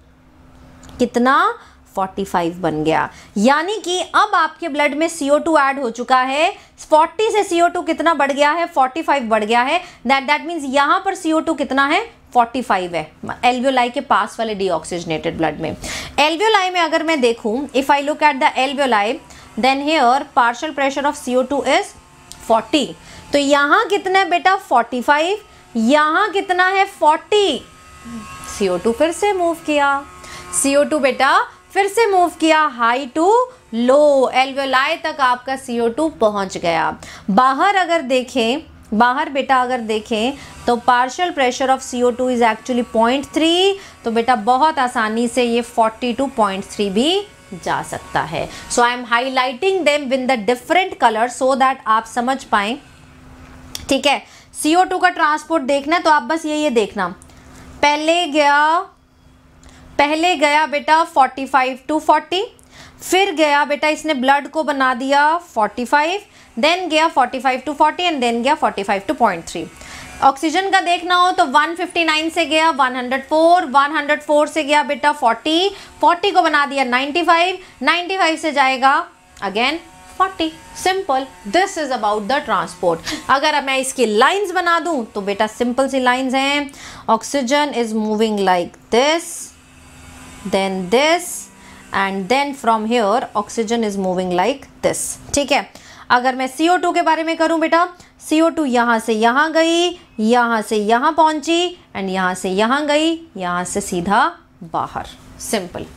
कितना, फोर्टी फाइव बन गया। यानी कि अब आपके ब्लड में सी ओ टू ऐड हो चुका है, फोर्टी से सी ओ टू कितना बढ़ गया है, फोर्टी फाइव बढ़ गया है, दैट दैट मीन्स यहाँ पर सी ओ टू कितना है, फोर्टी फाइव है एल्वेओलाई के पास वाले डीऑक्सीजनेटेड ब्लड में। एल्वेओलाई में अगर मैं देखूं, if I look at the alveoli then here partial pressure of C O two is forty, तो यहाँ कितना है बेटा फोर्टी फाइव, यहाँ कितना है फोर्टी, सी ओ टू फिर से मूव किया, सी ओ टू बेटा फिर से मूव किया हाई टू लो, एल्वेओलाई तक आपका सी ओ टू पहुंच गया। बाहर अगर देखें, बाहर बेटा अगर देखें तो partial pressure of C O two is actually point three, तो बेटा बहुत आसानी से ये फोर्टी टू पॉइंट थ्री भी जा सकता है। So I am highlighting them with the different colour so that आप समझ पाएं, ठीक है। सी ओ टू का ट्रांसपोर्ट देखना है तो आप बस ये ये देखना, पहले गया पहले गया बेटा फोर्टी फाइव टू फोर्टी, फिर गया बेटा इसने ब्लड को बना दिया फोर्टी फाइव, देन गया forty five to forty and then गया forty five to point three. Oxygen का देखना हो तो वन फिफ्टी नाइन से गया one hundred four, one hundred four से गया बेटा फोर्टी, फोर्टी को बना दिया नाइंटी फाइव, नाइंटी फाइव से जाएगा again forty. Simple, this is about the transport. अगर मैं इसकी लाइंस बना दूं तो बेटा सिंपल सी लाइंस हैं, oxygen is moving like this, then this and then from here oxygen is moving like this, ठीक है। अगर मैं सी ओ टू के बारे में करूं बेटा, सी ओ टू यहाँ से यहाँ गई, यहाँ से यहाँ पहुंची एंड यहाँ से यहाँ गई, यहाँ से सीधा बाहर। सिंपल,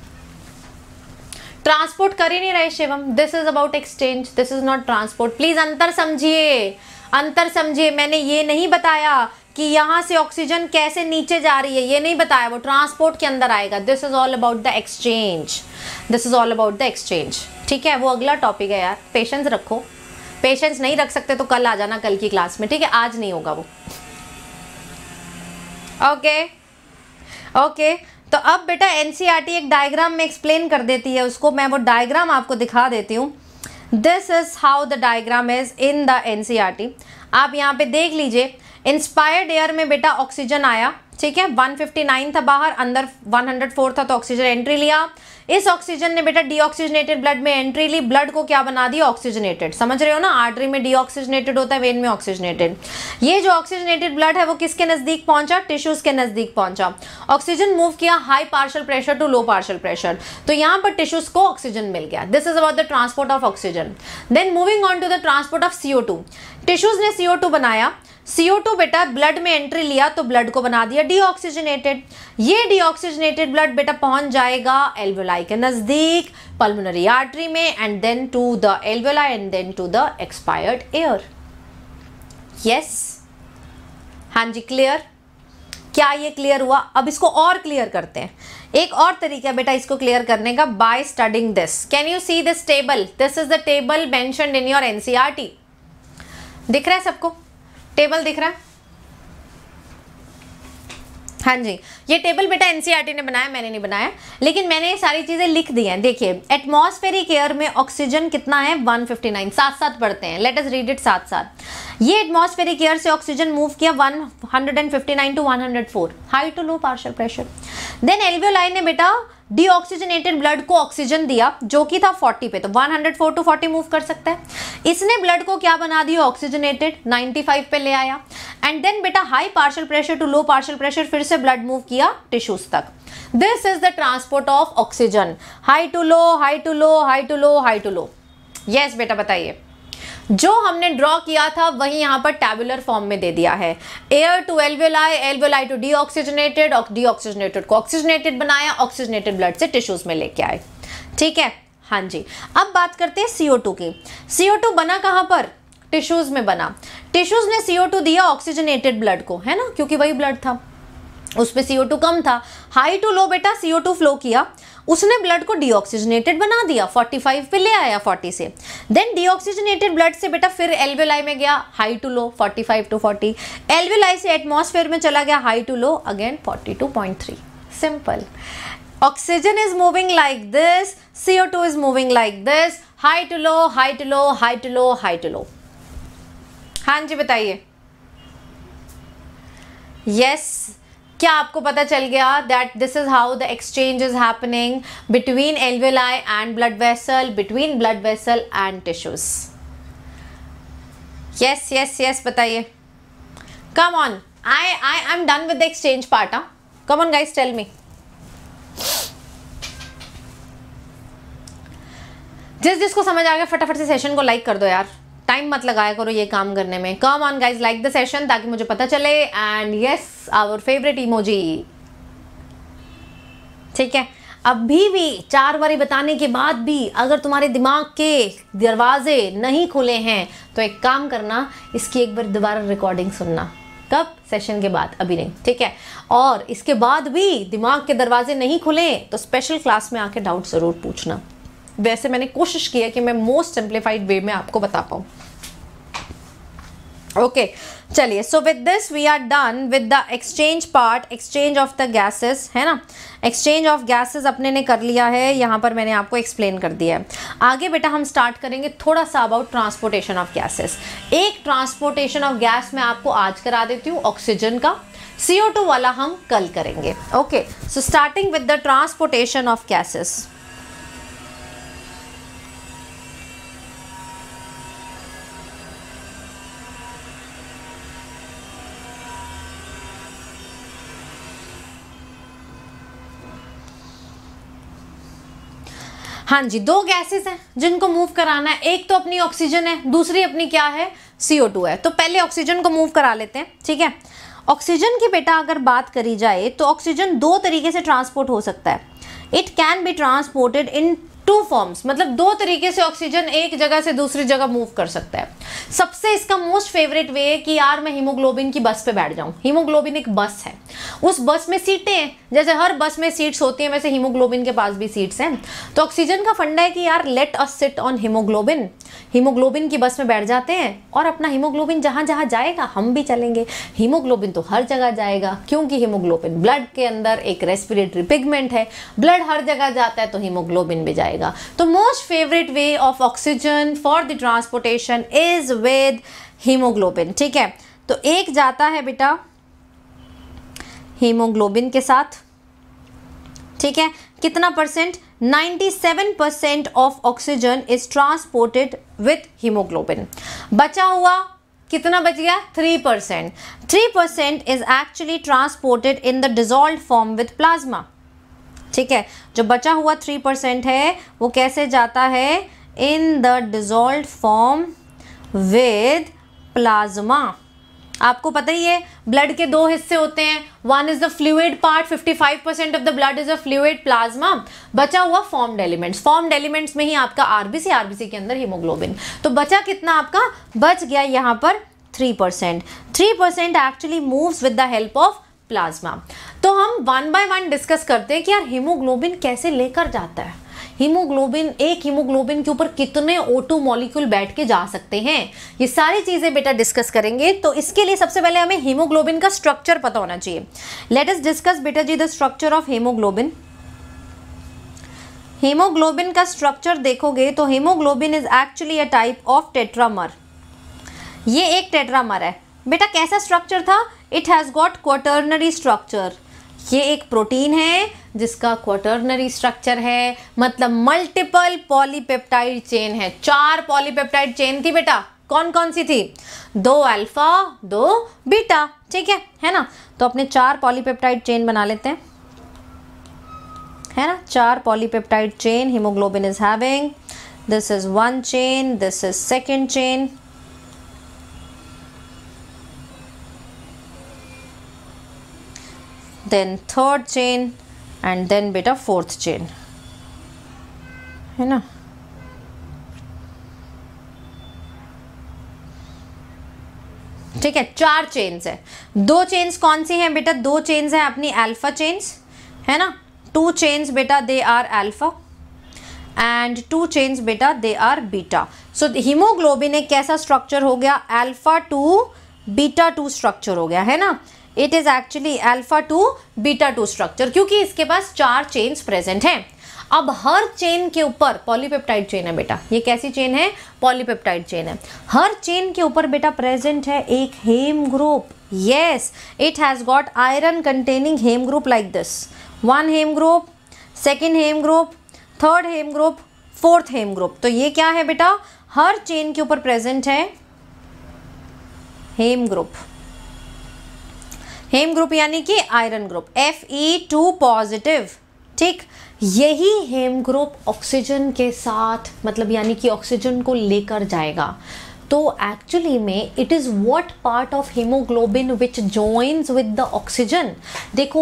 ट्रांसपोर्ट कर ही नहीं रहे Shivam, this is about exchange, this is not transport. Please अंतर समझिए, अंतर समझिए। मैंने ये नहीं बताया कि यहाँ से ऑक्सीजन कैसे नीचे जा रही है, ये नहीं बताया, वो ट्रांसपोर्ट के अंदर आएगा। This is all about the exchange, this is all about the exchange, ठीक है। वो अगला टॉपिक है यार, पेशेंस रखो, पेशेंस नहीं रख सकते तो कल आ जाना कल की क्लास में, ठीक है, आज नहीं होगा वो। ओके ओके, तो अब बेटा एनसीईआरटी एक डायग्राम में एक्सप्लेन कर देती है उसको, मैं वो डायग्राम आपको दिखा देती हूँ। This is how the diagram is in the NCERT. आप यहाँ पे देख लीजिए, इंस्पायर्ड एयर में बेटा ऑक्सीजन आया, ठीक है, वन फिफ्टी नाइन था बाहर, अंदर वन हंड्रेड फोर था, तो ऑक्सीजन एंट्री लिया। इस ऑक्सीजन ने बेटा डीऑक्सीजनेटेड ब्लड में एंट्री ली, ब्लड को क्या बना दिया, ऑक्सीजनेटेड। समझ रहे हो ना, आर्टरी में डीऑक्सीजनेटेड होता है, वेन में ऑक्सीजनेटेड। ये जो ऑक्सीजनेटेड ब्लड है वो किसके नजदीक पहुंचा, टिश्यूज के नजदीक पहुंचा। ऑक्सीजन मूव किया high partial pressure to low partial pressure, तो यहाँ पर टिश्यूज को ऑक्सीजन मिल गया। This is about the transport of oxygen. Then moving on to the transport of C O two. Tissues ने सी ओ टू बनाया, C O two बेटा blood में एंट्री लिया तो ब्लड को बना दिया डीऑक्सीजनेटेड। ये डीऑक्सीजनेटेड ब्लड बेटा पहुंच जाएगा एल्वेओलाई के नजदीक, पल्मोनरी आर्टरी में, and then to the alveoli and then to the expired air. Yes, हाँ जी, क्लियर। क्या ये क्लियर हुआ? अब इसको और क्लियर करते हैं। एक और तरीका बेटा इसको क्लियर करने का, by studying this. Can you see this table? This is the table mentioned in your NCERT. दिख रहा है सबको? टेबल दिख रहा है? हाँ जी, ये टेबल बेटा एनसीईआरटी ने बनाया, मैंने नहीं बनाया, लेकिन मैंने ये सारी चीजें लिख दी हैं। देखिए, एटमॉस्फेरिक एयर में ऑक्सीजन कितना है? One fifty nine. साथ साथ पढ़ते हैं, लेट अस रीड इट साथ साथ। ये एटमॉस्फेरिक एयर से ऑक्सीजन मूव किया one fifty nine to one hundred four, high to low partial pressure. Then alveoli ने बेटा डीऑक्सीजनेटेड ब्लड को ऑक्सीजन दिया जो कि था फोर्टी पे, तो one hundred four to forty move कर सकता है। इसने ब्लड को क्या बना दिया? ऑक्सीजनेटेड, नाइंटी फाइव पे ले आया। एंड देन बेटा high partial pressure to low partial pressure, फिर से ब्लड मूव किया टिश्यूज तक। This is the transport of oxygen, high to low, high to low, high to low, high to low. Yes बेटा बताइए, जो हमने draw किया था वही यहाँ पर टैबुलर फॉर्म में दे दिया है। Air to alveoli, alveoli to deoxygenated, deoxygenated को ऑक्सीजनेटेड बनाया, ऑक्सीजनेटेड ब्लड से टिश्यूज में लेके आए। ठीक है, हाँ जी। अब बात करते हैं सी ओ टू की। सी ओ टू बना कहाँ पर? टिश्यूज में बना। टिश्यूज ने सी ओ टू दिया ऑक्सीजनेटेड ब्लड को, है ना, क्योंकि वही ब्लड था, उसमें सी ओ टू कम था। हाई टू लो बेटा सी ओ टू फ्लो किया, उसने ब्लड को डीऑक्सीजनेटेड बना दिया, फोर्टी फाइव पे ले आया फोर्टी से। देन डीऑक्सीजनेटेड ब्लड से बेटा फिर एल्वियोलाई में गया, high to low, forty five to forty. Alveoli से एटमॉस्फेयर में चला गया, high to low, again forty to point three. Simple. Oxygen is moving like this, C O two is moving like this, high to low, high to low, high to low, high to low. हाँ जी बताइए। Yes, क्या आपको पता चल गया that this is how the exchange is happening between alveoli and blood vessel, between blood vessel and tissues? Yes yes yes बताइए। Come on, I I I am done with the exchange part. हाँ, come on guys, tell me. जिस जिसको समझ आ गया फटाफट से session को like कर दो यार, टाइम मत लगाया करो ये काम करने में। Come on guys, like the session ताकि मुझे पता चले। And yes, our favourite emoji. ठीक है, अभी भी चार बारी बताने के बाद भी अगर तुम्हारे दिमाग के दरवाजे नहीं खुले हैं तो एक काम करना, इसकी एक बार दोबारा रिकॉर्डिंग सुनना। कब? सेशन के बाद, अभी नहीं। ठीक है, और इसके बाद भी दिमाग के दरवाजे नहीं खुले तो स्पेशल क्लास में आके डाउट जरूर पूछना। वैसे मैंने कोशिश की है कि मैं मोस्ट सिंप्लीफाइड वे में आपको बता पाऊँ। ओके, चलिए, so with this we are done with the exchange part, exchange of the gases, है ना। एक्सचेंज ऑफ गैसेस अपने ने कर लिया है, यहाँ पर मैंने आपको एक्सप्लेन कर दिया है। आगे बेटा हम स्टार्ट करेंगे थोड़ा सा अबाउट ट्रांसपोर्टेशन ऑफ गैसेस। एक ट्रांसपोर्टेशन ऑफ गैस मैं आपको आज करा देती हूँ, ऑक्सीजन का। सी ओ टू वाला हम कल करेंगे। Okay, so starting with the transportation of gases. हाँ जी, दो गैसेस हैं जिनको मूव कराना है। एक तो अपनी ऑक्सीजन है, दूसरी अपनी क्या है? सी ओ टू है। तो पहले ऑक्सीजन को मूव करा लेते हैं। ठीक है, ऑक्सीजन की बेटा अगर बात करी जाए तो ऑक्सीजन दो तरीके से ट्रांसपोर्ट हो सकता है। It can be transported in two forms, मतलब दो तरीके से ऑक्सीजन एक जगह से दूसरी जगह मूव कर सकता है। सबसे इसका मोस्ट फेवरेट वे है कि यार मैं हीमोग्लोबिन की बस पे बैठ जाऊं। हीमोग्लोबिन एक बस है, उस बस में सीटें हैं, जैसे हर बस में सीट्स होती हैं वैसे हीमोग्लोबिन के पास भी सीट्स हैं। तो ऑक्सीजन का फंडा है कि यार let us sit on haemoglobin, haemoglobin की बस में बैठ जाते हैं और अपना हीमोग्लोबिन जहां जहां जाएगा हम भी चलेंगे। हीमोग्लोबिन तो हर जगह जाएगा क्योंकि हीमोग्लोबिन ब्लड के अंदर एक रेस्पिरेटरी पिगमेंट है, ब्लड हर जगह जाता है तो हीमोग्लोबिन भी जाएगा। तो most favourite way of oxygen for the transportation is with haemoglobin. ठीक है, तो एक जाता है बेटा हीमोग्लोबिन के साथ। ठीक है, कितना percent? Ninety seven percent of oxygen is transported with haemoglobin. बचा हुआ कितना बच गया? Three percent. Three percent is actually transported in the dissolved form with plasma. ठीक है, जो बचा हुआ थ्री परसेंट है वो कैसे जाता है? In the dissolved form with plasma. आपको पता ही है ब्लड के दो हिस्से होते हैं, one is the fluid part, fifty five percent of the blood is a fluid, plasma बचा हुआ फॉर्म्ड एलिमेंट्स। फॉर्म्ड एलिमेंट्स में ही आपका आरबीसी, आरबीसी के अंदर हीमोग्लोबिन। तो बचा कितना आपका? बच गया यहाँ पर three percent. Three percent actually moves with the help of plasma. तो हम वन बाय वन डिस्कस करते हैं कि यार हीमोग्लोबिन कैसे लेकर जाता है, हीमोग्लोबिन, एक हीमोग्लोबिन के ऊपर कितने ओ टू मॉलिक्यूल बैठ के जा सकते हैं, ये सारी चीजें बेटा डिस्कस करेंगे। तो इसके लिए सबसे पहले हमें हीमोग्लोबिन का स्ट्रक्चर पता होना चाहिए। लेट अस डिस्कस बेटा जी the structure of haemoglobin. Haemoglobin का स्ट्रक्चर देखोगे तो haemoglobin is actually a type of tetramer. ये एक टेट्रामर है बेटा। कैसा स्ट्रक्चर था? It has got quaternary structure. ये एक प्रोटीन है जिसका क्वाटर्नरी स्ट्रक्चर है, मतलब मल्टीपल पॉलीपेप्टाइड चेन है। चार पॉलीपेप्टाइड चेन थी बेटा। कौन कौन सी थी? दो अल्फा, दो बीटा, ठीक है है ना। तो अपने चार पॉलीपेप्टाइड चेन बना लेते हैं, है ना। चार polypeptide chain haemoglobin is having. This is one chain, this is second chain, then third chain and then बेटा fourth chain, है ना। ठीक है, चार चेन्स है। दो चेन्स कौन सी हैं बेटा? दो चेन्स हैं अपनी अल्फा चेन्स, है ना। टू चेन्स बेटा they are alpha and two chains बेटा they are beta. So haemoglobin एक कैसा स्ट्रक्चर हो गया? Alpha two beta two structure हो गया, है ना। It is actually alpha two beta two structure, क्योंकि इसके पास चार चेन्स प्रेजेंट हैं। अब हर चेन के ऊपर पॉलीपेप्टाइड चेन है बेटा। ये कैसी चेन है? पॉलीपेप्टाइड चेन है। हर चेन के ऊपर बेटा प्रेजेंट है एक haem group. Yes, it has got iron containing haem group like this. One haem group, second haem group, third haem group, fourth haem group. तो ये क्या है बेटा? हर चेन के ऊपर प्रेजेंट है हेम ग्रुप। हेम ग्रुप यानी कि iron group, F E two positive, ठीक। यही हेम ग्रुप ऑक्सीजन के साथ, मतलब यानी कि ऑक्सीजन को लेकर जाएगा। तो एक्चुअली में it is what part of haemoglobin which joins with the oxygen. देखो,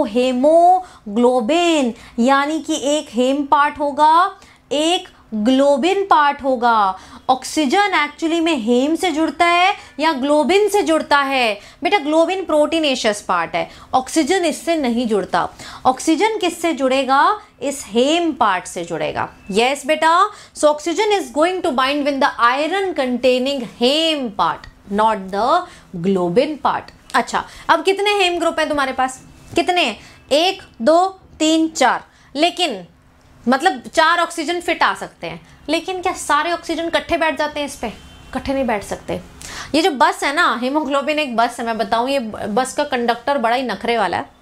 हेमोग्लोबिन यानी कि एक हेम पार्ट होगा, एक ग्लोबिन पार्ट होगा। ऑक्सीजन एक्चुअली में हेम से जुड़ता है या ग्लोबिन से जुड़ता है? बेटा ग्लोबिन प्रोटीनेशियस पार्ट है, ऑक्सीजन इससे नहीं जुड़ता। ऑक्सीजन किससे जुड़ेगा? इस हेम पार्ट से जुड़ेगा। यस बेटा, so oxygen is going to bind with the iron containing haem part, not the globin part. अच्छा, अब कितने हेम ग्रुप है तुम्हारे पास? कितने? एक, दो, तीन, चार। लेकिन मतलब चार ऑक्सीजन फिट आ सकते हैं, लेकिन क्या सारे ऑक्सीजन इकट्ठे बैठ जाते हैं इस पे? इकट्ठे नहीं बैठ सकते। ये जो बस है ना, हीमोग्लोबिन एक बस है। मैं बताऊं, ये बस का कंडक्टर बड़ा ही नखरे वाला है।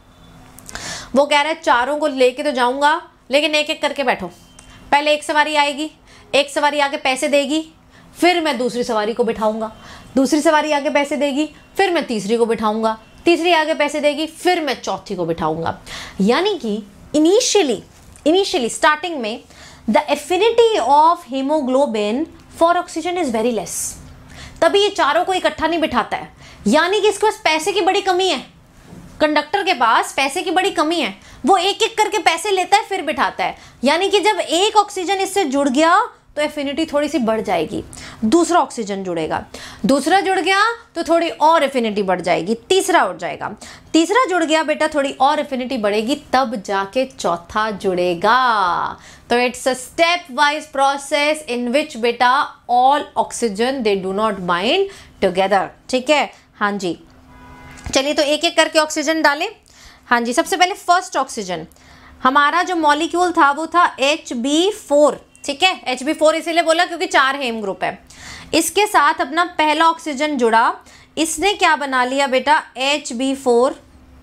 वो कह रहा है चारों को लेके तो जाऊंगा, लेकिन एक एक करके बैठो। पहले एक सवारी आएगी, एक सवारी आके पैसे देगी, फिर मैं दूसरी सवारी को बिठाऊंगा। दूसरी सवारी आके पैसे देगी, फिर मैं तीसरी को बिठाऊंगा। तीसरी आगे पैसे देगी, फिर मैं चौथी को बिठाऊंगा। यानी कि इनिशियली इनिशियली स्टार्टिंग में the affinity of haemoglobin for oxygen is very less. तभी ये चारों को इकट्ठा नहीं बिठाता है, यानी कि इसके पास पैसे की बड़ी कमी है। कंडक्टर के पास पैसे की बड़ी कमी है, वो एक एक करके पैसे लेता है फिर बिठाता है। यानी कि जब एक ऑक्सीजन इससे जुड़ गया तो एफिनिटी थोड़ी सी बढ़ जाएगी, दूसरा ऑक्सीजन जुड़ेगा, दूसरा जुड़ गया तो थोड़ी और एफिनिटी बढ़ जाएगी, तीसरा उड़ जाएगा, तीसरा जुड़ गया बेटा, थोड़ी और एफिनिटी बढ़ेगी, तब जाके चौथा जुड़ेगा। तो it's a stepwise process in which बेटा all oxygen they do not bind together. ठीक है, हाँ जी। चलिए तो एक एक करके ऑक्सीजन डालें। हाँ जी, सबसे पहले फर्स्ट ऑक्सीजन, हमारा जो मॉलिक्यूल था वो था एच बी फोर। ठीक है, एच बी फोर इसीलिए बोला क्योंकि चार हेम ग्रुप है। इसके साथ अपना पहला ऑक्सीजन जुड़ा, इसने क्या बना लिया बेटा, H B four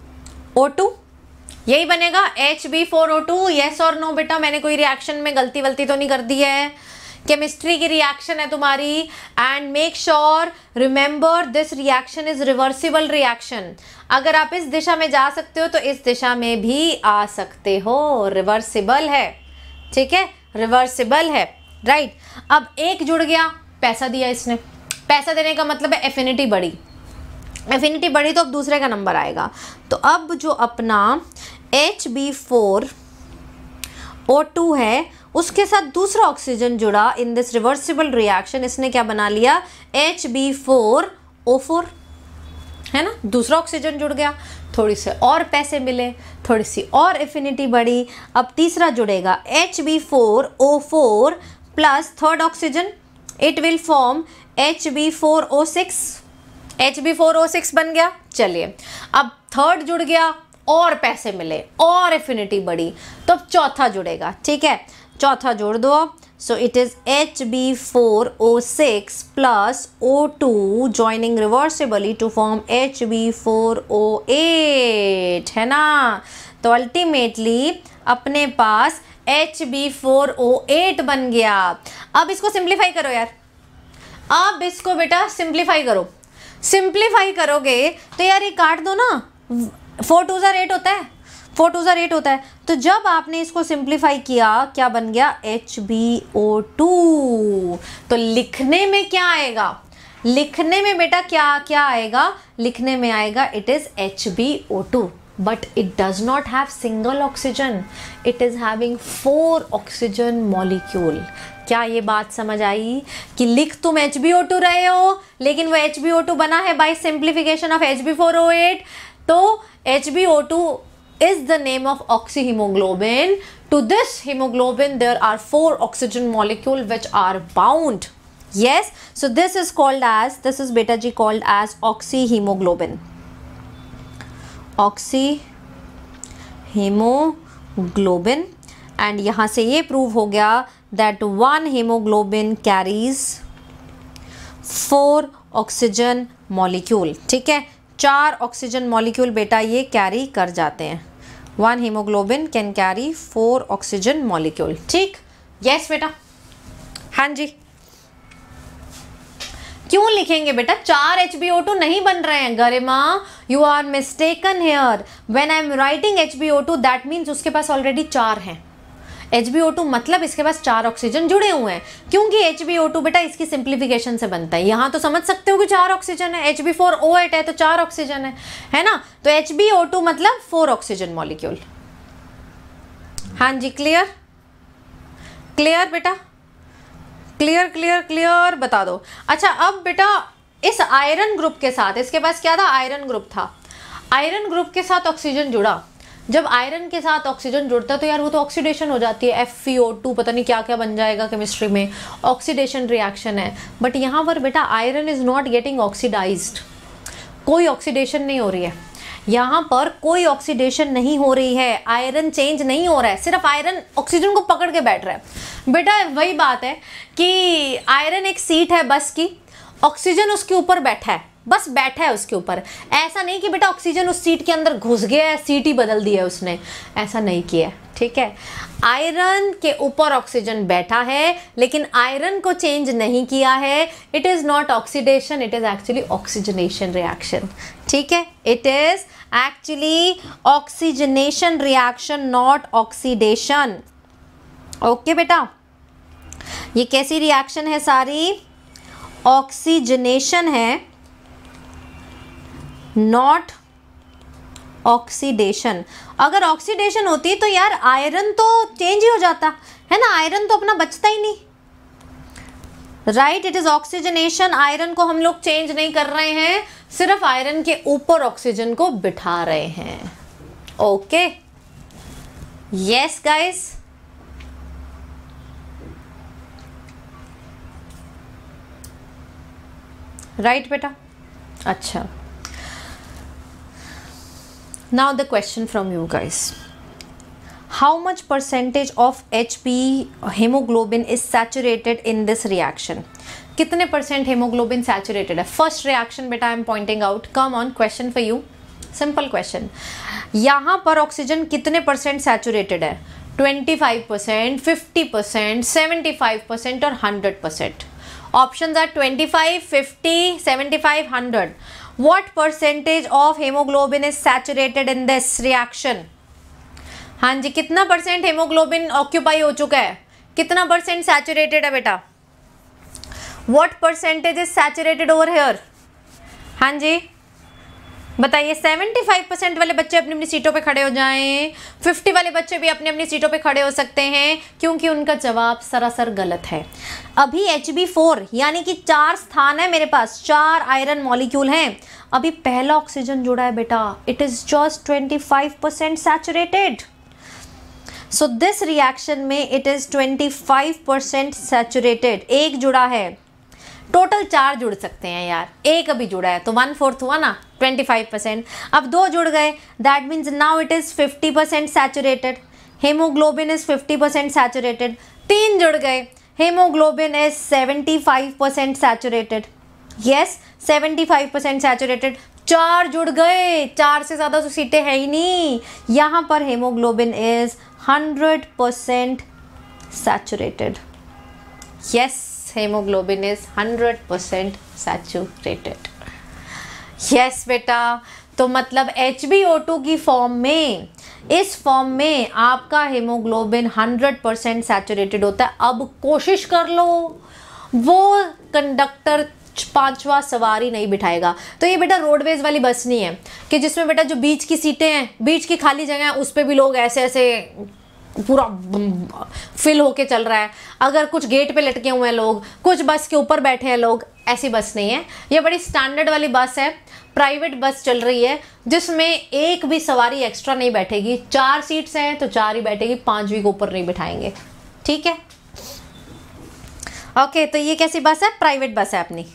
O two. यही बनेगा H B four O two. Yes और नो बेटा, मैंने कोई रिएक्शन में गलती वलती तो नहीं कर दी है? केमिस्ट्री की रिएक्शन है तुम्हारी। And make sure remember this reaction is reversible reaction. अगर आप इस दिशा में जा सकते हो तो इस दिशा में भी आ सकते हो, रिवर्सिबल है। ठीक है, रिवर्सिबल है, राइट। अब एक जुड़ गया, पैसा दिया इसने, पैसा देने का मतलब है एफिनिटी बढ़ी, एफिनिटी बढ़ी तो अब दूसरे का नंबर आएगा। तो अब जो अपना H B four O two है उसके साथ दूसरा ऑक्सीजन जुड़ा इन दिस रिवर्सिबल रिएक्शन, इसने क्या बना लिया, H B four O four, है ना, दूसरा ऑक्सीजन जुड़ गया। थोड़ी से और पैसे मिले, थोड़ी सी और एफिनिटी बढ़ी। अब तीसरा जुड़ेगा H B four O four plus third oxygen, it will form H B four O six. H B four O six बन गया। चलिए अब थर्ड जुड़ गया और पैसे मिले और एफिनिटी बढ़ी, तो अब चौथा जुड़ेगा। ठीक है, चौथा जोड़ दो। So it is H B four O six plus O two joining reversibly to form H B four O eight, है ना। तो अल्टीमेटली अपने पास H B four O eight बन गया। अब इसको सिंप्लीफाई करो यार, अब इसको बेटा सिंप्लीफाई करो। सिंप्लीफाई करोगे तो यार ये काट दो ना, फोर टू ज़ार एट होता है, फोर टू ज़ार एट होता है। तो जब आपने इसको सिंप्लीफाई किया क्या बन गया, एच बी ओ टू। तो लिखने में क्या आएगा, लिखने में बेटा क्या क्या आएगा, लिखने में आएगा it is H B O two, but it does not have single oxygen, it is having four oxygen molecule. क्या ये बात समझ आई कि लिख तुम एच बी ओ टू रहे हो, लेकिन वो एच बी ओ टू बना है by simplification of H B four O eight. तो H B O two is the name of oxyhemoglobin. To this hemoglobin there are four oxygen molecule which are bound. Yes, so this is called as, this is beta G called as oxyhemoglobin. Oxyhemoglobin, and यहाँ से ये prove हो गया that one hemoglobin carries four oxygen molecule. ठीक है, चार oxygen molecule बेटा ये कैरी कर जाते हैं। One haemoglobin can carry four oxygen molecule. ठीक, यस बेटा, हाँ जी। क्यों लिखेंगे बेटा, चार एच बी ओ टू नहीं बन रहे हैं Garima, you are mistaken here. When I am writing H B O two that means उसके पास ऑलरेडी चार हैं। एच बी ओ टू मतलब इसके पास चार ऑक्सीजन जुड़े हुए हैं, क्योंकि एच बी ओ टू बेटा इसकी सिंप्लीफिकेशन से बनता है। यहाँ तो समझ सकते हो कि चार ऑक्सीजन है, H B four O eight है तो चार ऑक्सीजन है, है ना। तो एच बी ओ टू मतलब फोर ऑक्सीजन मॉलिक्यूल। हाँ जी, क्लियर क्लियर बेटा, क्लियर क्लियर क्लियर, बता दो। अच्छा अब बेटा इस आयरन ग्रुप के साथ, इसके पास क्या था, आयरन ग्रुप था, आयरन ग्रुप के साथ ऑक्सीजन जुड़ा। जब आयरन के साथ ऑक्सीजन जुड़ता है तो यार वो तो ऑक्सीडेशन हो जाती है, एफ ई ओ टू पता नहीं क्या क्या बन जाएगा केमिस्ट्री में, ऑक्सीडेशन रिएक्शन है। बट यहाँ पर बेटा iron is not getting oxidised, कोई ऑक्सीडेशन नहीं हो रही है, यहाँ पर कोई ऑक्सीडेशन नहीं हो रही है, आयरन चेंज नहीं हो रहा है, सिर्फ आयरन ऑक्सीजन को पकड़ के बैठ रहा है। बेटा वही बात है कि आयरन एक सीट है बस की, ऑक्सीजन उसके ऊपर बैठा है, बस बैठा है उसके ऊपर। ऐसा नहीं कि बेटा ऑक्सीजन उस सीट के अंदर घुस गया है, सीट ही बदल दी है उसने, ऐसा नहीं किया। ठीक है, आयरन के ऊपर ऑक्सीजन बैठा है लेकिन आयरन को चेंज नहीं किया है। It is not oxidation, it is actually oxygenation reaction. ठीक है, it is actually oxygenation reaction, not oxidation. Okay बेटा, ये कैसी रिएक्शन है, सारी ऑक्सीजनेशन है, नॉट ऑक्सीडेशन। अगर ऑक्सीडेशन होती तो यार आयरन तो चेंज ही हो जाता है ना, आयरन तो अपना बचता ही नहीं। Right, it is oxygenation, iron को हम लोग चेंज नहीं कर रहे हैं, सिर्फ आयरन के ऊपर ऑक्सीजन को बिठा रहे हैं। ओके, यस गाइस, राइट बेटा। अच्छा, now the question from you guys, how much percentage of H B hemoglobin is saturated in this reaction? कितने परसेंट hemoglobin saturated है? First reaction बेटा I am pointing out, come on, question for you, simple question। यहाँ पर oxygen कितने percent saturated है? Twenty five percent, fifty percent, seventy five percent और hundred percent. Options are twenty five, fifty, seventy five, hundred. What percentage of hemoglobin is saturated in this reaction? हाँ जी, कितना percent haemoglobin occupy हो चुका है, कितना percent saturated है बेटा? What percentage is saturated over here? हाँ जी, बताइए पचहत्तर परसेंट वाले बच्चे अपनी अपनी सीटों पे खड़े हो जाएं, पचास वाले बच्चे भी अपनी अपनी सीटों पे खड़े हो सकते हैं, क्योंकि उनका जवाब सरासर गलत है। अभी एच बी फोर यानी कि चार स्थान है मेरे पास, चार आयरन मॉलिक्यूल हैं, अभी पहला ऑक्सीजन जुड़ा है बेटा, इट इज जस्ट पच्चीस percent saturated. So this reaction में इट इज पच्चीस परसेंट सैचुरेटेड। एक जुड़ा है, टोटल चार जुड़ सकते हैं यार, एक अभी जुड़ा है तो वन फोर्थ हुआ ना, पच्चीस परसेंट। अब दो जुड़ गए, that means now it is fifty percent saturated. Haemoglobin is fifty percent saturated. तीन जुड़ गए, haemoglobin is seventy five percent saturated. Yes, seventy five percent saturated. चार जुड़ गए, चार से ज़्यादा तो सीटें है ही नहीं, यहाँ पर haemoglobin is hundred percent saturated. Yes, haemoglobin is hundred percent saturated. Yes बेटा, तो मतलब एच बी ओ टू की फॉर्म में, इस फॉर्म में आपका हेमोग्लोबिन हंड्रेड परसेंट सैचुरेटेड होता है। अब कोशिश कर लो वो कंडक्टर पांचवा सवारी नहीं बिठाएगा। तो ये बेटा रोडवेज वाली बस नहीं है कि जिसमें बेटा जो बीच की सीटें हैं, बीच की खाली जगह है, उस पर भी लोग ऐसे ऐसे पूरा फिल होके चल रहा है, अगर कुछ गेट पे लटके हुए हैं लोग, कुछ बस के ऊपर बैठे हैं लोग, ऐसी बस नहीं है। ये बड़ी स्टैंडर्ड वाली बस है, प्राइवेट बस चल रही है, जिसमें एक भी सवारी एक्स्ट्रा नहीं बैठेगी। चार सीट्स हैं तो चार ही बैठेगी, पांचवी के ऊपर नहीं बिठाएंगे। ठीक है, ओके। तो ये कैसी बस है? प्राइवेट बस है अपनी।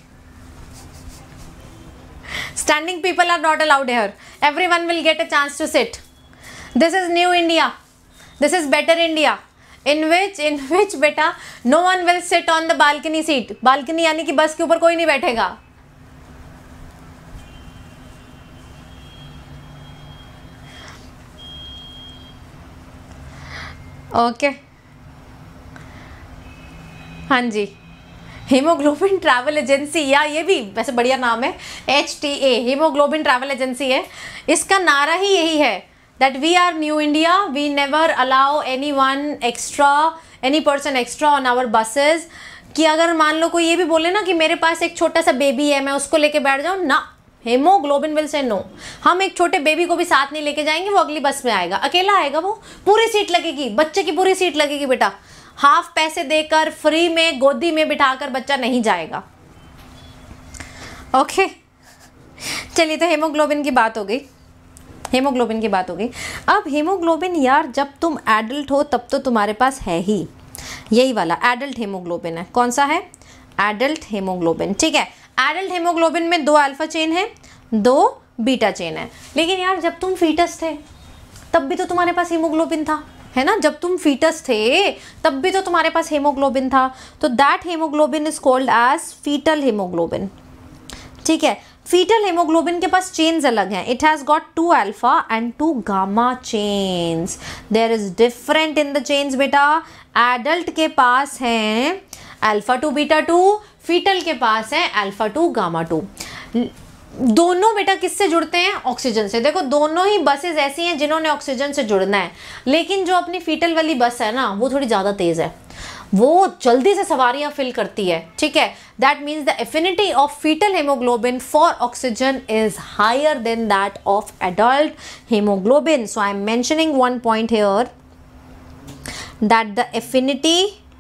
Standing people are not allowed here. Everyone will get a chance to sit. This is new India. This is better India. In which, in which बेटा no one will sit on the balcony seat. Balcony यानी कि बस के ऊपर कोई नहीं बैठेगा। Okay okay. हाँ जी, हीमोग्लोबिन ट्रैवल एजेंसी, या ये भी वैसे बढ़िया नाम है, H T A, haemoglobin travel agency है। इसका नारा ही यही है that we are new India, we never allow any one extra, any person extra on our buses. कि अगर मान लो कोई ये भी बोले ना कि मेरे पास एक छोटा सा बेबी है, मैं उसको लेके बैठ जाऊँ ना, हेमोग्लोबिन विल से नो, हम एक छोटे बेबी को भी साथ नहीं लेके जाएंगे, वो अगली बस में आएगा, अकेला आएगा, वो पूरी सीट लगेगी, बच्चे की पूरी सीट लगेगी बेटा। हाफ पैसे देकर फ्री में गोदी में बिठाकर बच्चा नहीं जाएगा। ओके, चलिए, तो हेमोग्लोबिन की बात हो गई, हेमोग्लोबिन की बात हो गई। अब हेमोग्लोबिन यार, जब तुम एडल्ट हो तब तो तुम्हारे पास है ही, यही वाला एडल्ट हेमोग्लोबिन है। कौन सा है? Adult haemoglobin. ठीक है, एडल्ट हेमोग्लोबिन में दो अल्फा चेन है, दो बीटा चेन है। लेकिन यार जब तुम फीटस थे तब भी तो तुम्हारे पास हीमोग्लोबिन था, है ना? जब तुम फीटस थे तब भी तो तुम्हारे पास हेमोग्लोबिन था। तो that haemoglobin is called as fetal haemoglobin. ठीक है, फीटल हेमोग्लोबिन के पास चेन्स अलग हैं। It has got two alpha and two gamma chains. There is different in the chains बेटा। एडल्ट के पास हैं alpha two beta two, fetal के पास है अल्फा टू गामा टू। दोनों बेटा किससे जुड़ते हैं? ऑक्सीजन से। देखो दोनों ही बसेस ऐसी हैं जिन्होंने ऑक्सीजन से जुड़ना है, लेकिन जो अपनी फीटल वाली बस है ना, वो थोड़ी ज़्यादा तेज़ है, वो जल्दी से सवारियां फिल करती है। ठीक है, that means the affinity of fetal haemoglobin for oxygen is higher than that of adult haemoglobin. So I am mentioning one point here that the affinity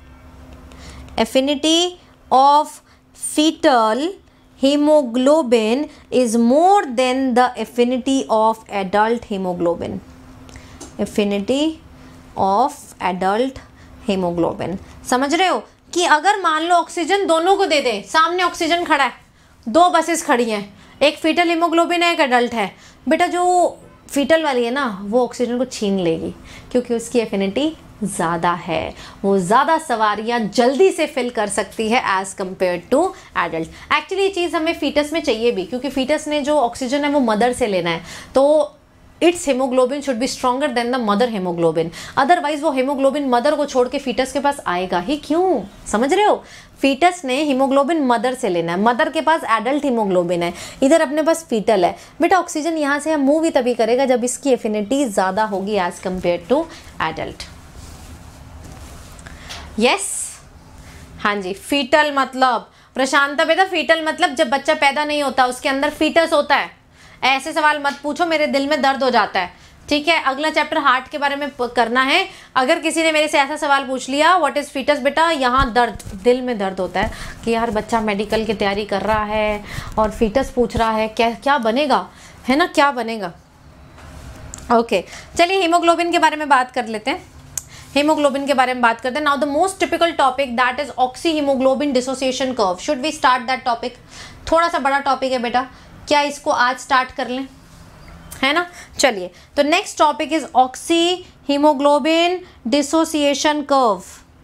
affinity of fetal hemoglobin is more than the affinity of adult hemoglobin. Affinity of adult hemoglobin. समझ रहे हो कि अगर मान लो oxygen दोनों को दे दे, सामने oxygen खड़ा है, दो बसेस खड़ी हैं, एक फीटल हीमोग्लोबिन है, एक एडल्ट है, बेटा जो फीटल वाली है ना वो ऑक्सीजन को छीन लेगी क्योंकि उसकी एफिनिटी ज़्यादा है, वो ज़्यादा सवारियाँ जल्दी से फिल कर सकती है as compare to adult. Actually ये चीज़ हमें फीटस में चाहिए भी, क्योंकि फीटस ने जो ऑक्सीजन है वो मदर से लेना है, तो it's haemoglobin should be stronger than the mother haemoglobin. Otherwise वो हेमोग्लोबिन मदर को छोड़ के फीटस के पास आएगा ही क्यों? समझ रहे हो? फीटस ने हीमोग्लोबिन मदर से लेना है, मदर के पास एडल्ट हीमोग्लोबिन है, इधर अपने पास फीटल है। बेटा ऑक्सीजन यहाँ से हम मूव ही तभी करेगा जब इसकी एफिनिटी ज़्यादा होगी as compare to adult. Yes yes? हाँ जी, फीटल मतलब प्रशांता बेटा, फीटल मतलब जब बच्चा पैदा नहीं होता उसके अंदर फीटस होता है, ऐसे सवाल मत पूछो, मेरे दिल में दर्द हो जाता है, ठीक है। अगला चैप्टर हार्ट के बारे में करना है। अगर किसी ने मेरे से ऐसा सवाल पूछ लिया व्हाट इज फीटस बेटा, यहाँ दर्द, दिल में दर्द होता है कि यार बच्चा मेडिकल की तैयारी कर रहा है और फीटस पूछ रहा है, क्या क्या बनेगा, है ना, क्या बनेगा। Okay okay. चलिए हीमोग्लोबिन के बारे में बात कर लेते हैं। हीमोग्लोबिन के बारे में बात करते हैं। Now the most typical topic that is oxyhaemoglobin dissociation curve. Should we start that topic? थोड़ा सा बड़ा टॉपिक है बेटा, क्या इसको आज स्टार्ट कर लें, है ना। चलिए, तो next topic is oxyhaemoglobin dissociation curve.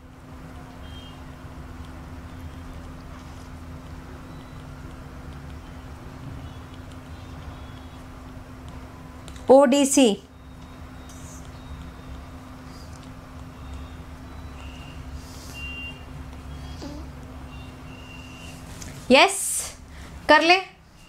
O D C। Yes, कर ले,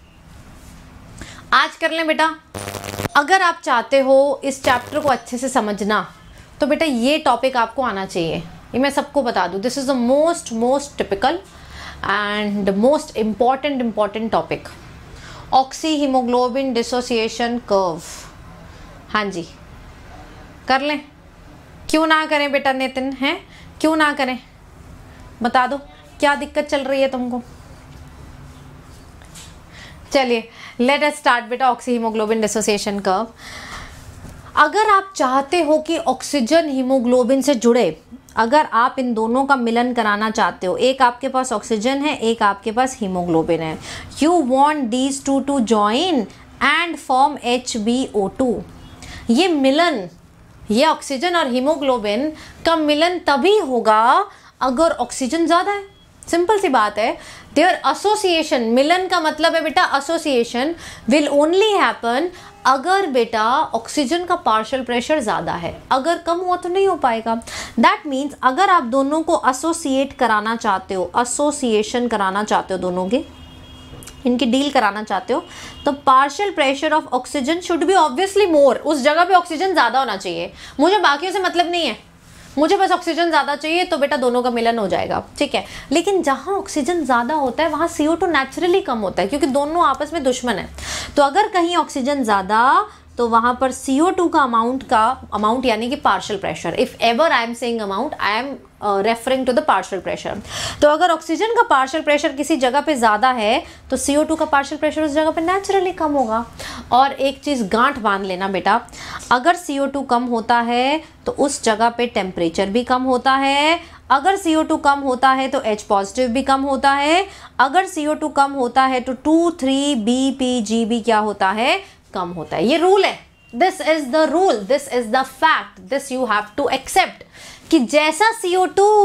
आज कर लें बेटा। अगर आप चाहते हो इस चैप्टर को अच्छे से समझना तो बेटा ये टॉपिक आपको आना चाहिए, ये मैं सबको बता दूं। This is the most most typical and most important important topic, oxyhaemoglobin dissociation curve. हाँ जी, कर लें, क्यों ना करें बेटा नितिन, हैं क्यों ना करें, बता दो क्या दिक्कत चल रही है तुमको। चलिए लेट अस स्टार्ट बेटा ऑक्सी हीमोग्लोबिन डिसोसिएशन कर्व। अगर आप चाहते हो कि ऑक्सीजन हीमोग्लोबिन से जुड़े, अगर आप इन दोनों का मिलन कराना चाहते हो, एक आपके पास ऑक्सीजन है, एक आपके पास हीमोग्लोबिन है, you want these two to join and form H B O two. ये मिलन, ये ऑक्सीजन और हीमोग्लोबिन का मिलन तभी होगा अगर ऑक्सीजन ज़्यादा है। सिंपल सी बात है। देयर एसोसिएशन, मिलन का मतलब है बेटा एसोसिएशन, विल ओनली हैपन अगर बेटा ऑक्सीजन का पार्शियल प्रेशर ज़्यादा है, अगर कम हुआ तो नहीं हो पाएगा। दैट मीन्स अगर आप दोनों को एसोसिएट कराना चाहते हो, एसोसिएशन कराना चाहते हो, दोनों के इनकी डील कराना चाहते हो, तो partial pressure of oxygen should be obviously more. उस जगह पे ऑक्सीजन ज़्यादा होना चाहिए, मुझे बाकियों से मतलब नहीं है, मुझे बस ऑक्सीजन ज़्यादा चाहिए तो बेटा दोनों का मिलन हो जाएगा, ठीक है। लेकिन जहाँ ऑक्सीजन ज़्यादा होता है वहाँ सी ओ टू नेचुरली कम होता है, क्योंकि दोनों आपस में दुश्मन है। तो अगर कहीं ऑक्सीजन ज़्यादा तो वहाँ पर सी ओ टू का अमाउंट का अमाउंट यानी कि partial pressure, if ever I am saying amount, I am referring to the partial pressure. तो अगर ऑक्सीजन का पार्शियल प्रेशर किसी जगह पे ज़्यादा है तो सी ओ टू का पार्शियल प्रेशर उस जगह पे नेचुरली कम होगा। और एक चीज़ गांठ बांध लेना बेटा, अगर सी ओ टू कम होता है तो उस जगह पे टेम्परेचर भी कम होता है, अगर सी ओ टू कम होता है तो H पॉजिटिव भी कम होता है, अगर सी ओ टू कम होता है तो two three B P G भी क्या होता है, कम होता है। ये रूल है, this is the rule, this is the fact, this you have to accept कि जैसा सी ओ टू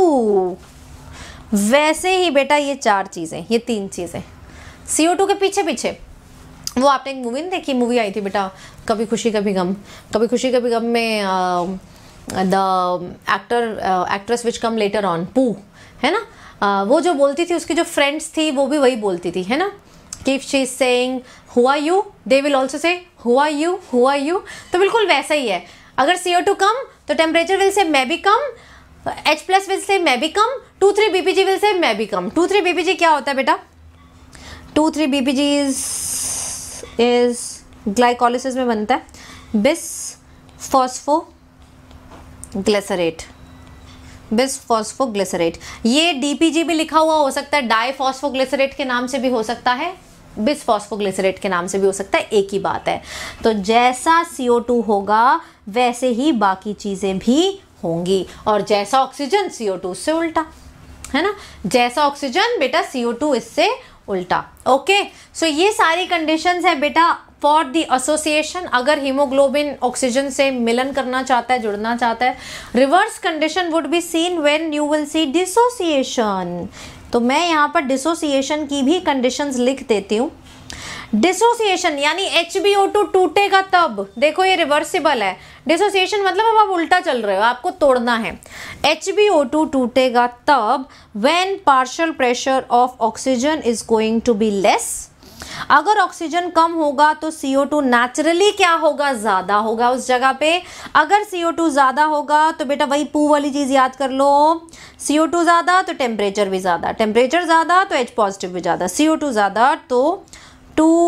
वैसे ही बेटा ये चार चीज़ें, ये तीन चीज़ें सी ओ टू के पीछे पीछे। वो आपने एक मूवी नहीं देखी, मूवी आई थी बेटा कभी खुशी कभी गम। कभी खुशी कभी गम में the actor actress which come later on, Poo, है ना, uh, वो जो बोलती थी उसकी जो फ्रेंड्स थी वो भी वही बोलती थी, है ना, कि if she is saying who are you they will also say who are you who are you. तो बिल्कुल वैसा ही है, अगर सी ओ टू कम तो टेम्परेचर विल से मैं भी कम, H प्लस विल से मैं भी कम, two three B P G will say मैं भी कम। Two three B P G क्या होता है बेटा, two three B P G is is glycolysis में बनता है bisphosphoglycerate, bisphosphoglycerate. ये डी पी जी भी लिखा हुआ हो सकता है, डाई फॉस्फोग्लिसरेट के नाम से भी हो सकता है, बिस फॉस्फोग्लिसरेट के नाम से भी हो सकता है, एक ही बात है। तो जैसा सी ओ टू होगा वैसे ही बाकी चीज़ें भी होंगी, और जैसा ऑक्सीजन सी ओ टू से उल्टा, है ना, जैसा ऑक्सीजन बेटा सी ओ टू इससे उल्टा। ओके, सो ये सारी कंडीशंस है बेटा फॉर द एसोसिएशन। अगर हीमोग्लोबिन ऑक्सीजन से मिलन करना चाहता है, जुड़ना चाहता है, reverse condition would be seen when you will see dissociation. तो मैं यहाँ पर डिसोसिएशन की भी कंडीशंस लिख देती हूँ। डिसोसिएशन यानी एच बी ओ टू टूटेगा तब, देखो ये रिवर्सिबल है, डिसोसिएशन मतलब अब आप उल्टा चल रहे हो, आपको तोड़ना है। एच बी ओ टू टूटेगा तब when partial pressure of oxygen is going to be less. अगर ऑक्सीजन कम होगा तो सी ओ टू नेचुरली क्या होगा, ज़्यादा होगा उस जगह पे। अगर सी ओ टू ज़्यादा होगा तो बेटा वही पू वाली चीज़ याद कर लो, सी ओ टू ज़्यादा तो टेम्परेचर भी ज़्यादा, टेम्परेचर ज़्यादा तो H पॉजिटिव भी ज़्यादा, सी ओ टू ज़्यादा तो two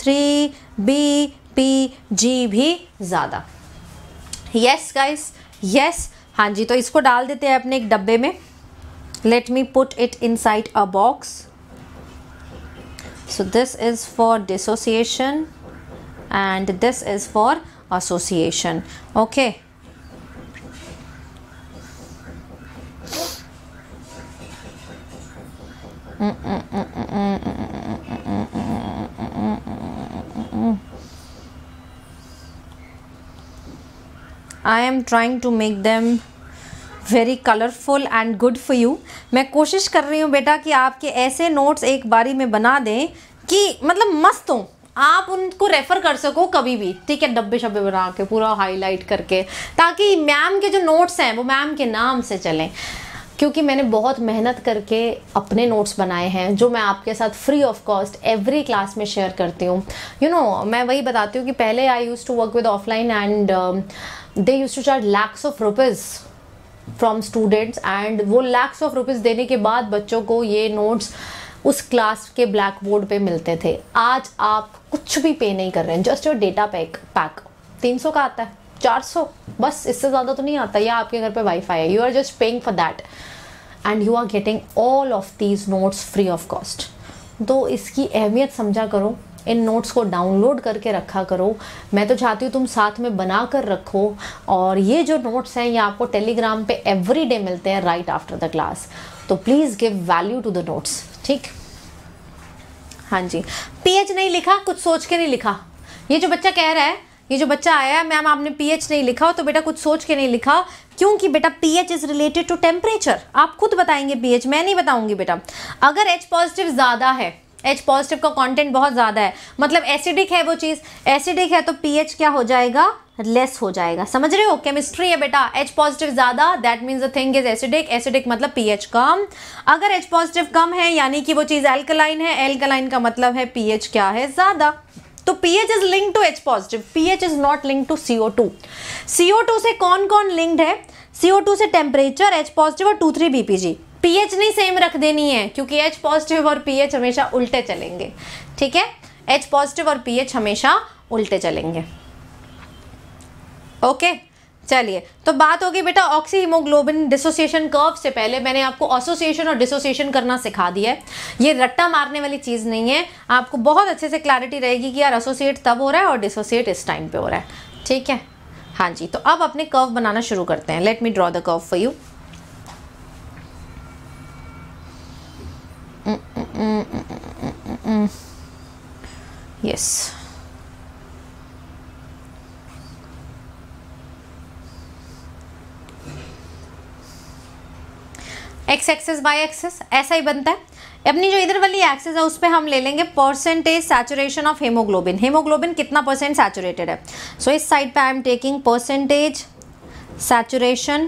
three, B, P, G भी ज़्यादा। Yes guys, yes. हाँ जी, तो इसको डाल देते हैं अपने एक डब्बे में। Let me put it inside a box. So this is for dissociation and this is for association. Okay. I am trying to make them very colourful and good for you. मैं कोशिश कर रही हूँ बेटा कि आपके ऐसे नोट्स एक बारी में बना दें कि मतलब मस्त हो, आप उनको रेफ़र कर सको कभी भी, ठीक है, डब्बे शब्बे बना के पूरा हाईलाइट करके, ताकि मैम के जो नोट्स हैं वो मैम के नाम से चलें। क्योंकि मैंने बहुत मेहनत करके अपने नोट्स बनाए हैं जो मैं आपके साथ free of cost every class में शेयर करती हूँ। यू नो, मैं वही बताती हूँ कि पहले I used to work with offline and they used to charge lakhs of rupees from students, and वो लैक्स ऑफ रुपीज़ देने के बाद बच्चों को ये नोट्स उस क्लास के ब्लैक बोर्ड पे मिलते थे। आज आप कुछ भी पे नहीं कर रहे हैं, just your data pack pack तीन सौ का आता है, चार सौ, बस इससे ज़्यादा तो नहीं आता, या आपके घर पे वाईफाई है, you are just paying for that and you are getting all of these notes free of cost. तो इसकी अहमियत समझा करो, इन नोट्स को डाउनलोड करके रखा करो। मैं तो चाहती हूँ तुम साथ में बना कर रखो, और ये जो नोट्स हैं ये आपको टेलीग्राम पे एवरी डे मिलते हैं राइट आफ्टर द क्लास। तो please give value to the notes, ठीक। हाँ जी, पीएच नहीं लिखा, कुछ सोच के नहीं लिखा। ये जो बच्चा कह रहा है, ये जो बच्चा आया है मैम आपने पीएच नहीं लिखा, तो बेटा कुछ सोच के नहीं लिखा, क्योंकि बेटा pH is related to temperature. आप खुद बताएंगे पीएच, मैं नहीं बताऊंगी बेटा। अगर एच पॉजिटिव ज़्यादा है, एच पॉजिटिव का कंटेंट बहुत ज़्यादा है, मतलब एसिडिक है वो चीज़, एसिडिक है तो पीएच क्या हो जाएगा, लेस हो जाएगा। समझ रहे हो, केमिस्ट्री है बेटा। एच पॉजिटिव ज़्यादा that means the thing is acidic, acidic मतलब पीएच कम। अगर एच पॉजिटिव कम है यानी कि वो चीज़ एल्कलाइन है, एल्कलाइन का मतलब है पीएच क्या है, ज़्यादा। तो pH is linked to H positive, pH is not linked to C O two. C O two से कौन कौन लिंक्ड है, सी ओ टू से टेम्परेचर, एच पॉजिटिव और टू थ्री बीपीजी। पीएच नहीं सेम रख देनी है, क्योंकि एच पॉजिटिव और पीएच हमेशा उल्टे चलेंगे, ठीक है। एच पॉजिटिव और पीएच हमेशा उल्टे चलेंगे। ओके, चलिए, तो बात होगी बेटा ऑक्सी हीमोग्लोबिन डिसोसिएशन कर्व से पहले मैंने आपको एसोसिएशन और डिसोसिएशन करना सिखा दिया है। ये रट्टा मारने वाली चीज़ नहीं है, आपको बहुत अच्छे से क्लैरिटी रहेगी कि यार एसोसिएट तब हो रहा है और डिसोसिएट इस टाइम पे हो रहा है, ठीक है। हाँ जी, तो अब अपने कर्व बनाना शुरू करते हैं। Let me draw the curve for you. Yes, X axis Y axis ऐसा ही बनता है। अपनी जो इधर वाली एक्सेस है उस पर हम ले लेंगे percentage saturation of haemoglobin. Haemoglobin कितना परसेंट सैचुरेटेड है, सो so, इस साइड पे I am taking percentage saturation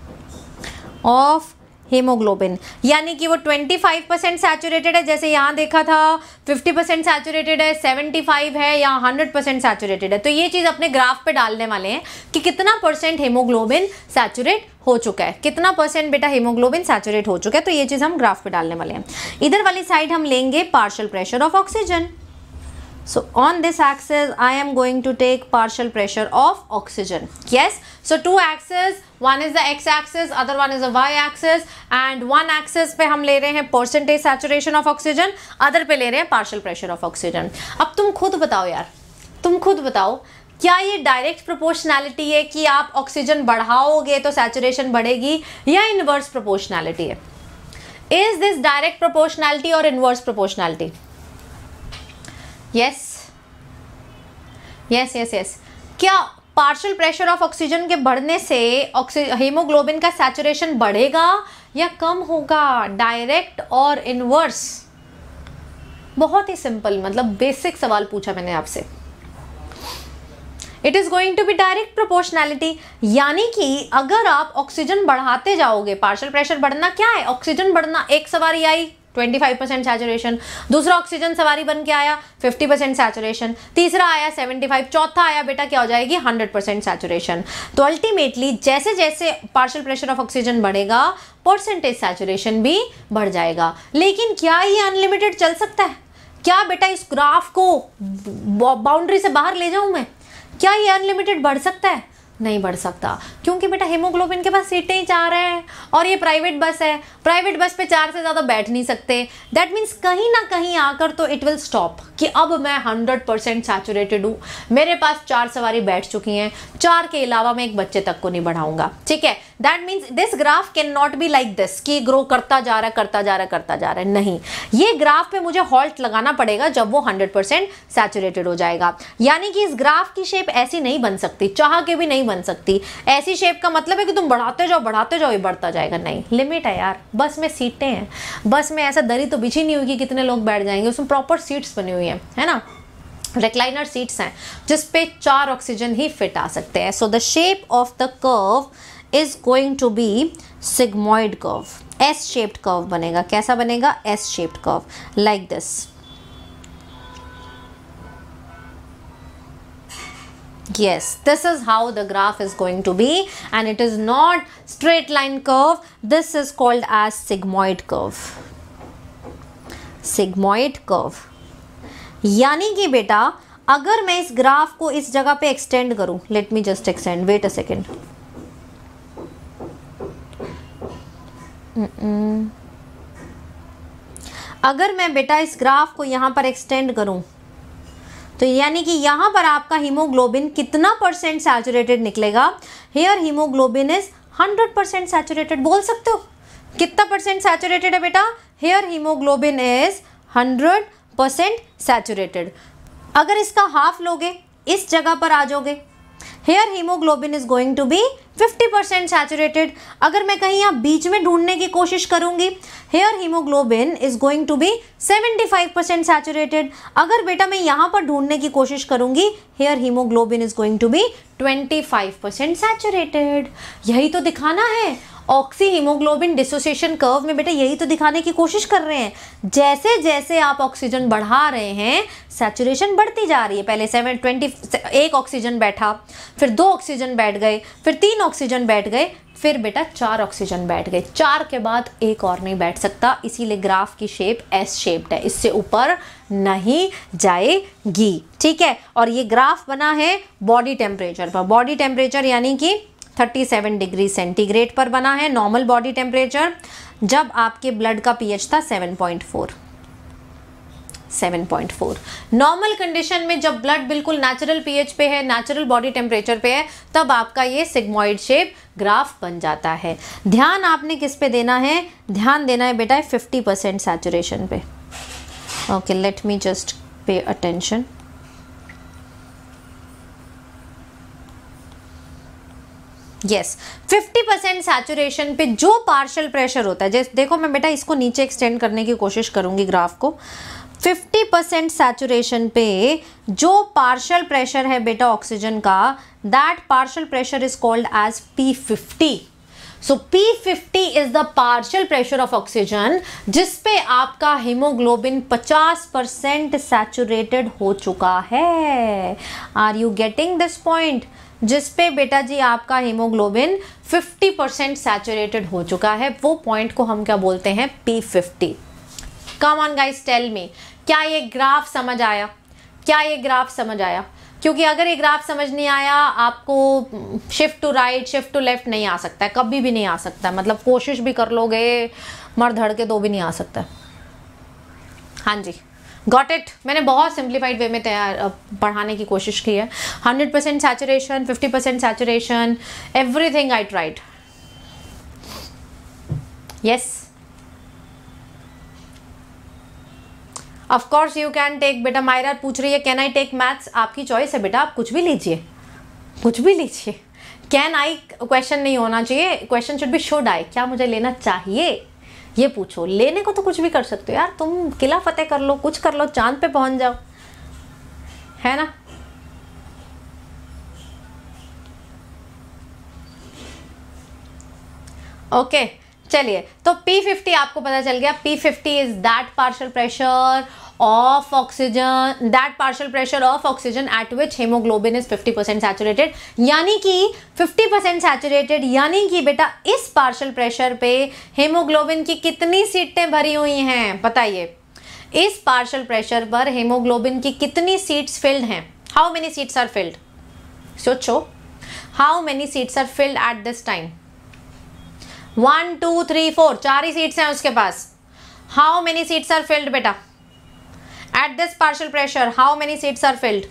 of haemoglobin, यानी कि वो पच्चीस परसेंट सैचुरेटेड है, जैसे यहाँ देखा था पचास परसेंट सैचुरेटेड है, पचहत्तर है या सौ परसेंट सैचुरेटेड है। तो ये चीज़ अपने ग्राफ पे डालने वाले हैं कि कितना परसेंट हेमोग्लोबिन सैचुरेट हो चुका है, कितना परसेंट बेटा हेमोग्लोबिन सैचुरेट हो चुका है। तो ये चीज़ हम ग्राफ पे डालने वाले हैं। इधर वाली साइड हम लेंगे partial pressure of oxygen. So on this axis I am going to take partial pressure of oxygen. Yes, so two axes, one is the x axis, other one is the y axis, and one axis पे हम ले रहे हैं percentage saturation of oxygen, other पे ले रहे हैं partial pressure of oxygen. अब तुम खुद बताओ यार, तुम खुद बताओ, क्या ये डायरेक्ट प्रोपोर्शनैलिटी है कि आप ऑक्सीजन बढ़ाओगे तो सैचुरेशन बढ़ेगी, या इनवर्स प्रोपोर्शनैलिटी है? इज दिस डायरेक्ट प्रोपोर्शनैलिटी और inverse proportionality? Yes yes yes yes क्या पार्शियल प्रेशर ऑफ ऑक्सीजन के बढ़ने से हीमोग्लोबिन का सैचुरेशन बढ़ेगा या कम होगा? डायरेक्ट और इनवर्स? बहुत ही सिंपल, मतलब बेसिक सवाल पूछा मैंने आपसे। It is going to be direct proportionality, यानी कि अगर आप ऑक्सीजन बढ़ाते जाओगे, पार्शियल प्रेशर बढ़ना क्या है, ऑक्सीजन बढ़ना, एक सवारी आई पच्चीस परसेंट सैचुरेशन, दूसरा ऑक्सीजन सवारी बन के आया पचास परसेंट सैचुरेशन, तीसरा आया पचहत्तर, चौथा आया बेटा क्या हो जाएगी सौ परसेंट सैचुरेशन। तो अल्टीमेटली जैसे जैसे पार्शियल प्रेशर ऑफ ऑक्सीजन बढ़ेगा परसेंटेज सैचुरेशन भी बढ़ जाएगा। लेकिन क्या ये अनलिमिटेड चल सकता है? क्या बेटा इस ग्राफ को बाउंड्री से बाहर ले जाऊं मैं? क्या ये अनलिमिटेड बढ़ सकता है? नहीं बढ़ सकता, क्योंकि बेटा हीमोग्लोबिन के पास सीटें ही चार हैं और ये प्राइवेट बस है, प्राइवेट बस पे चार से ज़्यादा बैठ नहीं सकते। दैट मीन्स कहीं ना कहीं आकर तो इट विल स्टॉप कि अब मैं हंड्रेड परसेंट सैचुरेटेड हूँ, मेरे पास चार सवारी बैठ चुकी हैं, चार के अलावा मैं एक बच्चे तक को नहीं बढ़ाऊंगा। ठीक है, that means this graph can not be like this कि ग्रो करता जा रहा है करता जा रहा है करता जा रहा है, नहीं, ये ग्राफ पे मुझे हॉल्ट लगाना पड़ेगा जब वो हंड्रेड परसेंट सैचुरेटेड हो जाएगा। यानी कि इस ग्राफ की शेप ऐसी नहीं बन सकती, चाह के भी नहीं बन सकती। ऐसी शेप का मतलब है कि तुम बढ़ाते जाओ बढ़ाते जाओ ये बढ़ता जाएगा, नहीं, लिमिट है यार। बस में सीटें हैं, बस में ऐसा दरी तो बिछी नहीं हुई कि कितने लोग बैठ जाएंगे, उसमें प्रॉपर सीट्स बनी हुई है, है ना, रिक्लाइनर सीट्स हैं जिस पे चार ऑक्सीजन ही फिट आ सकते हैं। So the shape of the curve is going to be sigmoid curve, S shaped curve बनेगा। कैसा बनेगा? S shaped curve, like this. Yes, this is how the graph is going to be, and it is not straight line curve. This is called as sigmoid curve. Sigmoid curve. यानी कि बेटा अगर मैं इस graph को इस जगह पे एक्सटेंड करूं, let me just extend, wait a second. Mm-mm. अगर मैं बेटा इस ग्राफ को यहां पर एक्सटेंड करूं तो यानी कि यहां पर आपका हीमोग्लोबिन कितना परसेंट सैचुरेटेड निकलेगा? Here haemoglobin is hundred percent saturated. बोल सकते हो कितना परसेंट सैचुरेटेड है बेटा? Here haemoglobin is hundred percent saturated. अगर इसका हाफ लोगे, इस जगह पर आ जाओगे, here haemoglobin is going to be fifty percent saturated. अगर मैं कहीं यहाँ बीच में ढूंढने की कोशिश करूंगी, here haemoglobin is going to be seventy five percent saturated. अगर बेटा मैं यहाँ पर ढूंढने की कोशिश करूंगी, here haemoglobin is going to be twenty five percent saturated. यही तो दिखाना है ऑक्सी हीमोग्लोबिन डिसोसिएशन कर्व में बेटा, यही तो दिखाने की कोशिश कर रहे हैं। जैसे जैसे आप ऑक्सीजन बढ़ा रहे हैं सैचुरेशन बढ़ती जा रही है। पहले सेवन ट्वेंटी एक ऑक्सीजन बैठा, फिर दो ऑक्सीजन बैठ गए, फिर तीन ऑक्सीजन बैठ गए, फिर बेटा चार ऑक्सीजन बैठ गए, चार के बाद एक और नहीं बैठ सकता। इसीलिए ग्राफ की शेप एस शेप्ड है, इससे ऊपर नहीं जाएगी। ठीक है, और ये ग्राफ बना है बॉडी टेम्परेचर पर। बॉडी टेम्परेचर यानी कि थर्टी सेवन डिग्री सेंटीग्रेड पर बना है, नॉर्मल बॉडी टेम्परेचर, जब आपके ब्लड का पीएच था seven point four. Seven point four normal condition में जब ब्लड बिल्कुल नेचुरल पीएच पे है, नेचुरल बॉडी टेम्परेचर पे है, तब आपका ये सिग्मॉइड शेप ग्राफ बन जाता है। ध्यान आपने किस पे देना है? ध्यान देना है बेटा फिफ्टी परसेंट सैचुरेशन पे। Okay, let me just pay attention. Yes, fifty percent saturation पे जो पार्शियल प्रेशर होता है, जैसे देखो मैं बेटा इसको नीचे एक्सटेंड करने की कोशिश करूंगी ग्राफ को। फिफ्टी परसेंट सैचुरेशन पे जो पार्शियल प्रेशर है बेटा ऑक्सीजन का, that partial pressure is called as P fifty. So P fifty is the partial pressure of oxygen जिस पे आपका हीमोग्लोबिन फिफ्टी परसेंट सैचुरेटेड हो चुका है। Are you getting this point? जिस पे बेटा जी आपका हीमोग्लोबिन फिफ्टी परसेंट सैचुरेटेड हो चुका है, वो पॉइंट को हम क्या बोलते हैं? P fifty. Come on guys, tell me, क्या ये ग्राफ समझ आया? क्या ये ग्राफ समझ आया? क्योंकि अगर ये ग्राफ समझ नहीं आया, आपको shift to right shift to left नहीं आ सकता है, कभी भी नहीं आ सकता है। मतलब कोशिश भी कर लोगे मर धड़ के तो भी नहीं आ सकता। हाँ जी, गॉट इट। मैंने बहुत सिंप्लीफाइड वे में तैयार पढ़ाने की कोशिश की है। Hundred percent saturation, fifty percent saturation, everything I tried. Yes, of course you can take. बेटा मायरा पूछ रही है कैन आई टेक मैथ्स? आपकी चॉइस है बेटा, आप कुछ भी लीजिए, कुछ भी लीजिए। कैन आई क्वेश्चन नहीं होना चाहिए, question should be should I. क्या मुझे लेना चाहिए ये पूछो। लेने को तो कुछ भी कर सकते हो यार, तुम किला फतेह कर लो, कुछ कर लो, चांद पे पहुंच जाओ, है ना। ओके okay, चलिए, तो पी फिफ्टी आपको पता चल गया। P fifty is that partial pressure of oxygen, that partial pressure of oxygen at which haemoglobin is fifty percent saturated. यानी कि फिफ्टी परसेंट सैचुरेटेड, यानी कि बेटा इस पार्शियल प्रेशर पे हेमोग्लोबिन की कितनी सीटें भरी हुई हैं बताइए? इस पार्शियल प्रेशर पर हेमोग्लोबिन की कितनी सीट्स फिल्ड हैं? How many seats are filled? सोचो, how many seats are filled at this time? One two three four, चार ही सीट्स हैं उसके पास. How many seats are filled बेटा at this partial pressure? How many seats are filled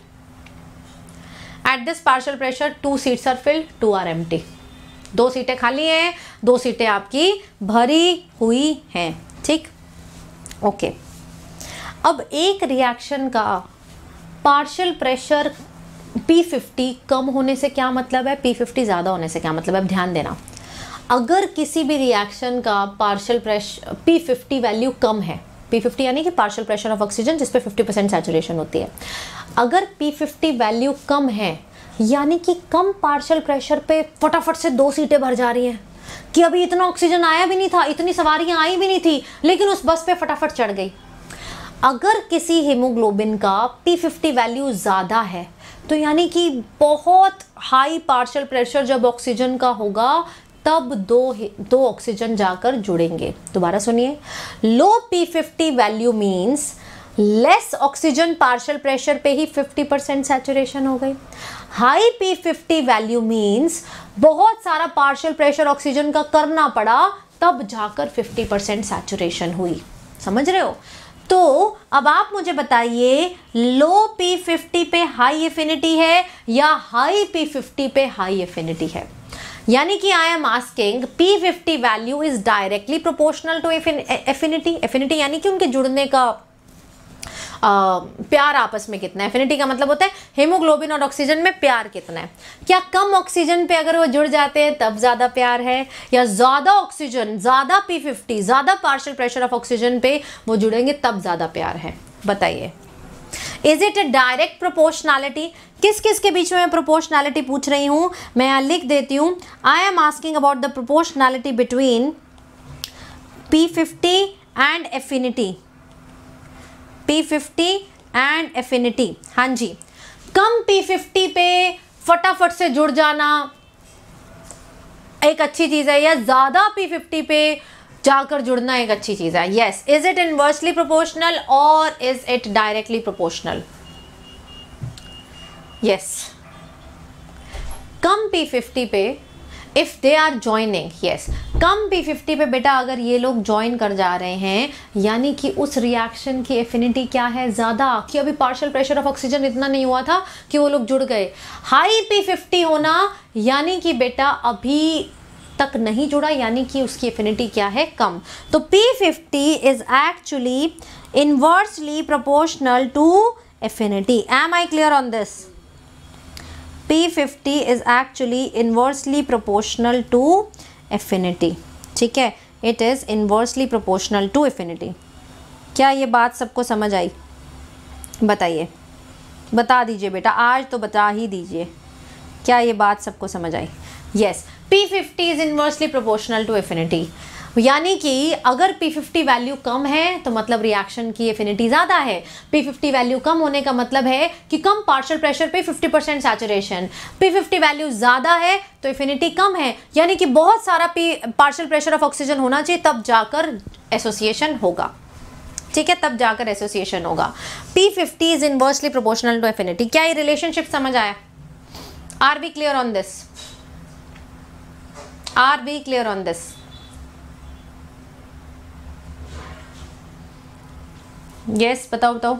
at this partial pressure? Two seats are filled, two are empty. दो सीटें खाली हैं, दो सीटें आपकी भरी हुई हैं. ठीक, ओके okay. अब एक रिएक्शन का पार्शियल प्रेशर पी फिफ्टी कम होने से क्या मतलब है, पी फिफ्टी ज़्यादा होने से क्या मतलब है? अब ध्यान देना, अगर किसी भी रिएक्शन का partial pressure P fifty value कम है, पी फिफ्टी यानी कि पार्शियल प्रेशर ऑफ ऑक्सीजन जिस पे फिफ्टी परसेंट सैचुरेशन होती है, अगर पी फिफ्टी वैल्यू कम है यानी कि कम पार्शियल प्रेशर पे फटाफट से दो सीटें भर जा रही हैं कि अभी इतना ऑक्सीजन आया भी नहीं था, इतनी सवारियां आई भी नहीं थी, लेकिन उस बस पे फटाफट चढ़ गई. अगर किसी हीमोग्लोबिन का पी फिफ्टी वैल्यू ज़्यादा है तो यानी कि बहुत हाई पार्शियल प्रेशर जब ऑक्सीजन का होगा तब दो दो ऑक्सीजन जाकर जुड़ेंगे. दोबारा सुनिए, low P fifty value means less oxygen partial pressure पे ही फिफ्टी परसेंट सैचुरेशन हो गई. High P fifty value means बहुत सारा पार्शियल प्रेशर ऑक्सीजन का करना पड़ा तब जाकर फिफ्टी परसेंट सैचुरेशन हुई. समझ रहे हो? तो अब आप मुझे बताइए, लो पी फिफ्टी पे हाई एफिनिटी है या हाई पी फिफ्टी पे हाई एफिनिटी है? यानी कि I am asking P fifty value is directly proportional to affinity. Affinity यानी कि उनके जुड़ने का आ, प्यार आपस में कितना है. एफिनिटी का मतलब होता है हेमोग्लोबिन और ऑक्सीजन में प्यार कितना है. क्या कम ऑक्सीजन पे अगर वो जुड़ जाते हैं तब ज़्यादा प्यार है, या ज़्यादा ऑक्सीजन, ज़्यादा पी फिफ्टी, ज़्यादा पार्शियल प्रेशर ऑफ ऑक्सीजन पे वो जुड़ेंगे तब ज़्यादा प्यार है? बताइए. Is it a direct proportionality? किस किस के बीच में मैं प्रोपोर्शनैलिटी पूछ रही हूँ, मैं यहाँ लिख देती हूँ. I am asking about the proportionality between P fifty and affinity. P fifty and affinity. हाँ जी, कम पी फिफ्टी पे फटाफट से जुड़ जाना एक अच्छी चीज है या ज्यादा पी फिफ्टी पे जाकर जुड़ना एक अच्छी चीज है? Yes. Is it inversely proportional और is it directly proportional? Yes. कम पी फिफ्टी पे if they are joining, yes, कम पी फिफ्टी पे बेटा अगर ये लोग ज्वाइन कर जा रहे हैं यानी कि उस रिएक्शन की एफिनिटी क्या है? ज़्यादा, कि अभी पार्शियल प्रेशर ऑफ ऑक्सीजन इतना नहीं हुआ था कि वो लोग जुड़ गए. हाई पी फिफ्टी होना यानी कि बेटा अभी तक नहीं जुड़ा यानी कि उसकी एफिनिटी क्या है? कम. तो P fifty is actually inversely proportional to affinity. Am I clear on this? P fifty is actually inversely proportional to affinity. ठीक है, it is inversely proportional to affinity. क्या ये बात सबको समझ आई? बताइए, बता दीजिए बेटा, आज तो बता ही दीजिए. क्या ये बात सबको समझ आई? Yes, P fifty is inversely proportional to affinity. यानी कि अगर पी फिफ्टी वैल्यू कम है तो मतलब रिएक्शन की एफिनिटी ज़्यादा है. पी फिफ्टी वैल्यू कम होने का मतलब है कि कम पार्शियल प्रेशर पे fifty percent saturation. P fifty value ज़्यादा है तो एफिनिटी कम है यानी कि बहुत सारा P partial pressure of oxygen होना चाहिए तब जाकर एसोसिएशन होगा. ठीक है, तब जाकर एसोसिएशन होगा. P fifty is inversely proportional to affinity. क्या ये रिलेशनशिप समझ आया? Are we clear on this? Are we clear on this? Yes yes, बताओ बताओ.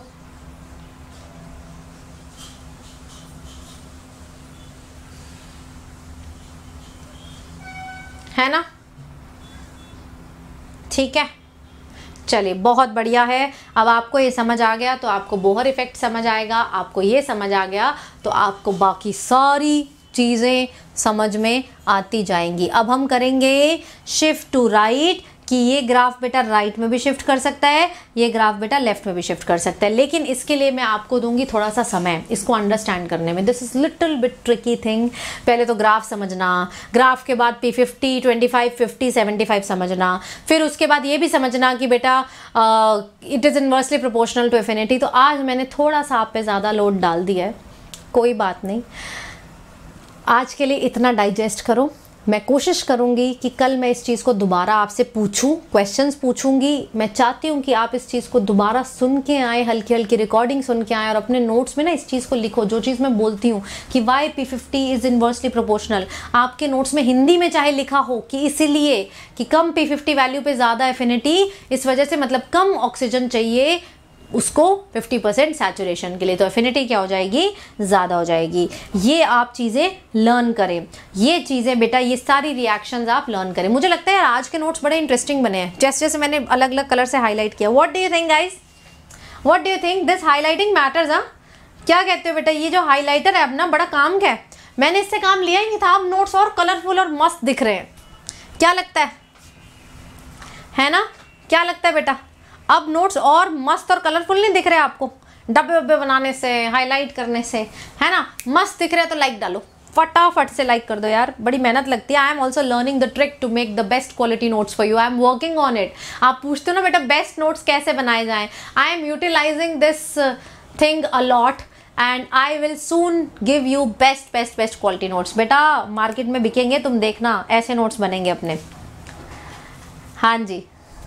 है ना? ठीक है, चलिए बहुत बढ़िया है. अब आपको ये समझ आ गया तो आपको बोहर इफेक्ट समझ आएगा. आपको ये समझ आ गया तो आपको बाकी सारी चीज़ें समझ में आती जाएंगी. अब हम करेंगे शिफ्ट टू राइट कि ये ग्राफ बेटा राइट में भी शिफ्ट कर सकता है, ये ग्राफ बेटा लेफ्ट में भी शिफ्ट कर सकता है. लेकिन इसके लिए मैं आपको दूंगी थोड़ा सा समय इसको अंडरस्टैंड करने में. This is little bit tricky thing. पहले तो ग्राफ समझना, ग्राफ के बाद P fifty, twenty five, fifty, seventy five समझना, फिर उसके बाद ये भी समझना कि बेटा it is inversely proportional to affinity. तो आज मैंने थोड़ा सा आप पे ज़्यादा लोड डाल दिया है, कोई बात नहीं. आज के लिए इतना डाइजेस्ट करो, मैं कोशिश करूंगी कि कल मैं इस चीज़ को दोबारा आपसे पूछूं, क्वेश्चंस पूछूंगी। मैं चाहती हूं कि आप इस चीज़ को दोबारा सुन के आए, हल्की हल्की रिकॉर्डिंग सुन के आए और अपने नोट्स में ना इस चीज़ को लिखो। जो चीज़ मैं बोलती हूँ कि why P fifty is inversely proportional, आपके नोट्स में हिंदी में चाहे लिखा हो कि इसीलिए कि कम पी फिफ्टी वैल्यू पे ज़्यादा एफिनिटी, इस वजह से मतलब कम ऑक्सीजन चाहिए उसको फिफ्टी परसेंट सैचुरेशन के लिए, तो एफिनिटी क्या हो जाएगी, ज़्यादा हो जाएगी। ये आप चीज़ें लर्न करें, ये चीज़ें बेटा, ये सारी रिएक्शंस आप लर्न करें। मुझे लगता है यार आज के नोट्स बड़े इंटरेस्टिंग बने हैं, जैसे जैसे मैंने अलग अलग कलर से हाईलाइट किया। What do you think guys, what do you think, this highlighting matters? हाँ, क्या कहते हो बेटा? ये जो हाईलाइटर है अब ना बड़ा काम का है, मैंने इससे काम लिया ही नहीं था, अब नोट्स और कलरफुल और मस्त दिख रहे हैं। क्या लगता है है ना, क्या लगता है बेटा? अब नोट्स और मस्त और कलरफुल नहीं दिख रहे आपको डब्बे वब्बे बनाने से, हाईलाइट करने से, है ना? मस्त दिख रहे हैं तो लाइक डालो, फटाफट से लाइक कर दो यार, बड़ी मेहनत लगती है। I am also learning the trick to make the best quality notes for you, I am working on it. आप पूछते हो ना बेटा बेस्ट नोट्स कैसे बनाए जाएं, I am utilising this thing a lot and I will soon give you best best best quality notes. बेटा market में बिकेंगे, तुम देखना, ऐसे नोट्स बनेंगे अपने। हाँ जी,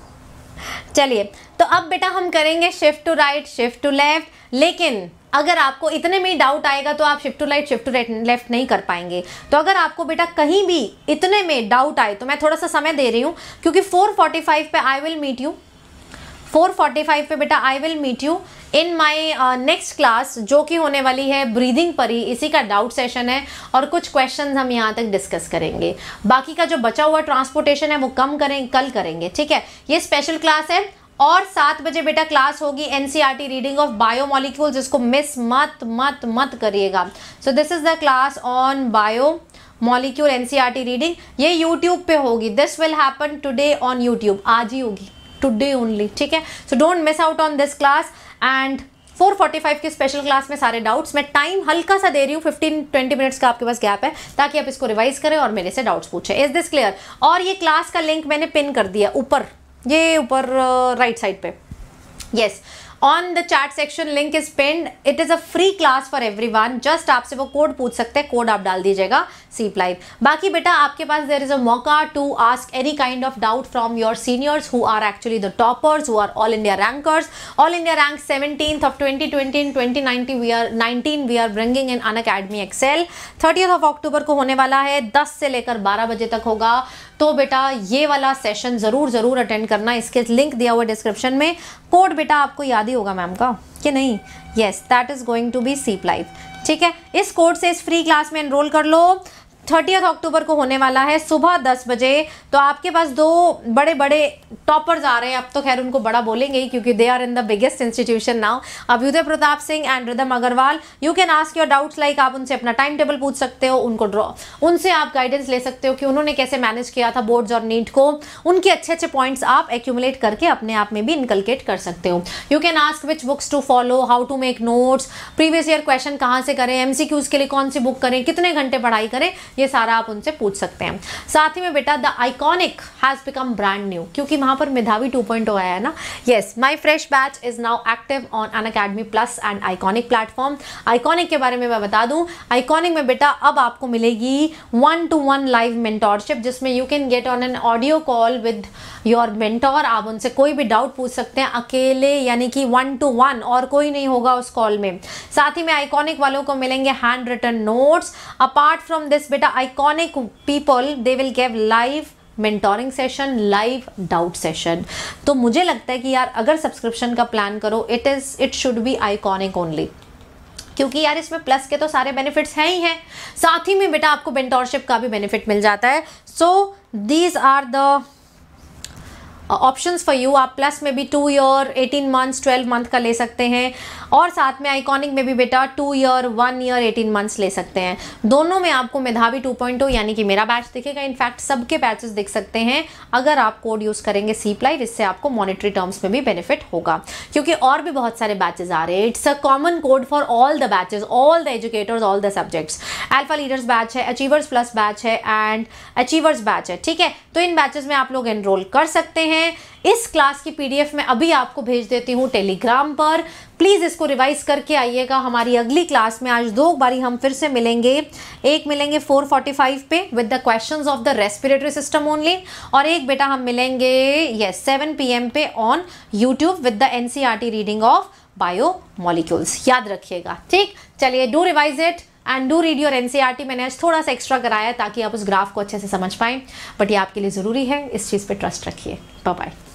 चलिए तो अब बेटा हम करेंगे shift to right, shift to left. लेकिन अगर आपको इतने में ही डाउट आएगा तो आप shift to right, shift to left नहीं कर पाएंगे। तो अगर आपको बेटा कहीं भी इतने में डाउट आए तो मैं थोड़ा सा समय दे रही हूँ, क्योंकि फोर फोर्टी फाइव पे I will meet you, four forty five पे बेटा I will meet you in my next class, जो कि होने वाली है ब्रीदिंग पर ही। इसी का डाउट सेशन है और कुछ क्वेश्चंस हम यहाँ तक डिस्कस करेंगे। बाकी का जो बचा हुआ ट्रांसपोर्टेशन है वो कम करें, कल करेंगे, ठीक है? ये स्पेशल क्लास है। और सात बजे बेटा क्लास होगी एनसीईआरटी रीडिंग ऑफ बायोमोलिक्यूल्स, इसको मिस मत मत मत करिएगा। So this is the class on bio molecule NCERT reading, ये यूट्यूब पे होगी। This will happen today on YouTube, आज ही होगी, टुडे ओनली, ठीक है? So don't miss out on this class. And four forty five की स्पेशल क्लास में सारे डाउट्स, मैं टाइम हल्का सा दे रही हूँ, फिफ्टीन ट्वेंटी मिनट्स का आपके पास गैप है, ताकि आप इसको रिवाइज करें और मेरे से डाउट्स पूछें। Is this clear? और ये क्लास का लिंक मैंने पिन कर दिया ऊपर, ये ऊपर राइट साइड पे, yes, on the chat section link is pinned. It is a free class for everyone, just आपसे वो कोड पूछ सकते हैं, कोड आप डाल दीजिएगा सीप लाइव। बाकी बेटा आपके पास देयर इज अ मौका to ask any kind of doubt from your seniors who are actually the toppers, who are all India rankers. All India rank seventeenth of twenty twenty in twenty nineteen we are nineteen we are bringing in Unacademy Excel. Thirtieth of October को होने वाला है, दस से लेकर बारह बजे तक होगा। तो बेटा ये वाला सेशन जरूर जरूर अटेंड करना, इसके लिंक दिया हुआ डिस्क्रिप्शन में। कोड बेटा आपको याद ही होगा मैम का कि नहीं? Yes, that is going to be seep live, ठीक है? इस कोड से इस फ्री क्लास में एनरोल कर लो। थर्टियथ अक्टूबर को होने वाला है सुबह दस बजे। तो आपके पास दो बड़े बड़े टॉपर्स आ रहे हैं, अब तो खैर उनको बड़ा बोलेंगे ही क्योंकि they are in the biggest institution now, Abhyuday Pratap Singh and Ridham Agarwal. You can ask your doubts, like आप उनसे अपना टाइम टेबल पूछ सकते हो, उनको ड्रॉ उनसे आप गाइडेंस ले सकते हो कि उन्होंने कैसे मैनेज किया था बोर्ड्स और नीट को। उनके अच्छे अच्छे पॉइंट्स आप एक्यूमुलेट करके अपने आप में भी इनकलकेट कर सकते हो। You can ask which books to follow, how to make notes, previous year question कहाँ से करें, एमसीक्यूज के लिए कौन सी बुक करें, कितने घंटे पढ़ाई करें, ये सारा आप उनसे पूछ सकते हैं। साथ ही में बेटा the Iconic has become brand new, क्योंकि वहां पर मेधावी टू पॉइंट ओ आया है ना। Yes, my fresh batch is now active on Unacademy plus and Iconic platform. Iconic के बारे में मैं बता दूं, आइकॉनिक में बेटा अब आपको मिलेगी one to one live mentorship, जिसमें you can get on an audio call with your mentor. आप उनसे कोई भी डाउट पूछ सकते हैं अकेले, यानी कि वन टू वन, और कोई नहीं होगा उस कॉल में। साथ ही में आइकॉनिक वालों को मिलेंगे hand written notes. Apart from this बेटा Iconic people they will give live mentoring session, live doubt session. तो मुझे लगता है कि यार अगर सब्सक्रिप्शन का प्लान करो, it is it should be Iconic only, क्योंकि यार इसमें प्लस के तो सारे बेनिफिट्स हैं ही हैं, साथ ही में बेटा आपको मेंटोरशिप का भी बेनिफिट मिल जाता है। So these are the options for you. आप प्लस में भी two year, eighteen months, twelve month का ले सकते हैं, और साथ में आइकॉनिक में भी बेटा two year, one year, eighteen months ले सकते हैं। दोनों में आपको मेधावी टू पॉइंट ओ यानी कि मेरा बैच दिखेगा। इनफैक्ट सबके बैचेस दिख सकते हैं अगर आप कोड यूज करेंगे सीप लाइव। इससे आपको मॉनेटरी टर्म्स में भी बेनिफिट होगा, क्योंकि और भी बहुत सारे बैचेस आ रहे हैं। It's a common code for all the batches, all the educators, all the subjects. Alpha leaders batch है, अचीवर्स प्लस बैच है एंड अचीवर्स बैच है, ठीक है? तो इन बैचेस में आप लोग एनरोल कर सकते हैं। हैं। इस क्लास की पीडीएफ मैं अभी आपको भेज देती हूँ टेलीग्राम पर। प्लीज इसको रिवाइज करके आइएगा। हमारी अगली क्लास में आज दो बारी हम फिर से मिलेंगे। एक मिलेंगे फोर फोर्टी फाइव पे with the questions of the respiratory system only, और एक बेटा हम मिलेंगे यस सेवन पी एम पे on YouTube with the NCERT reading of biomolecules. याद रखिएगा, ठीक। चलिए, do revise it and do read your NCERT. मैंने आज थोड़ा सा एक्स्ट्रा कराया ताकि आप उस ग्राफ को अच्छे से समझ पाएं, बट ये आपके लिए ज़रूरी है। इस चीज़ पे ट्रस्ट रखिए। Bye bye.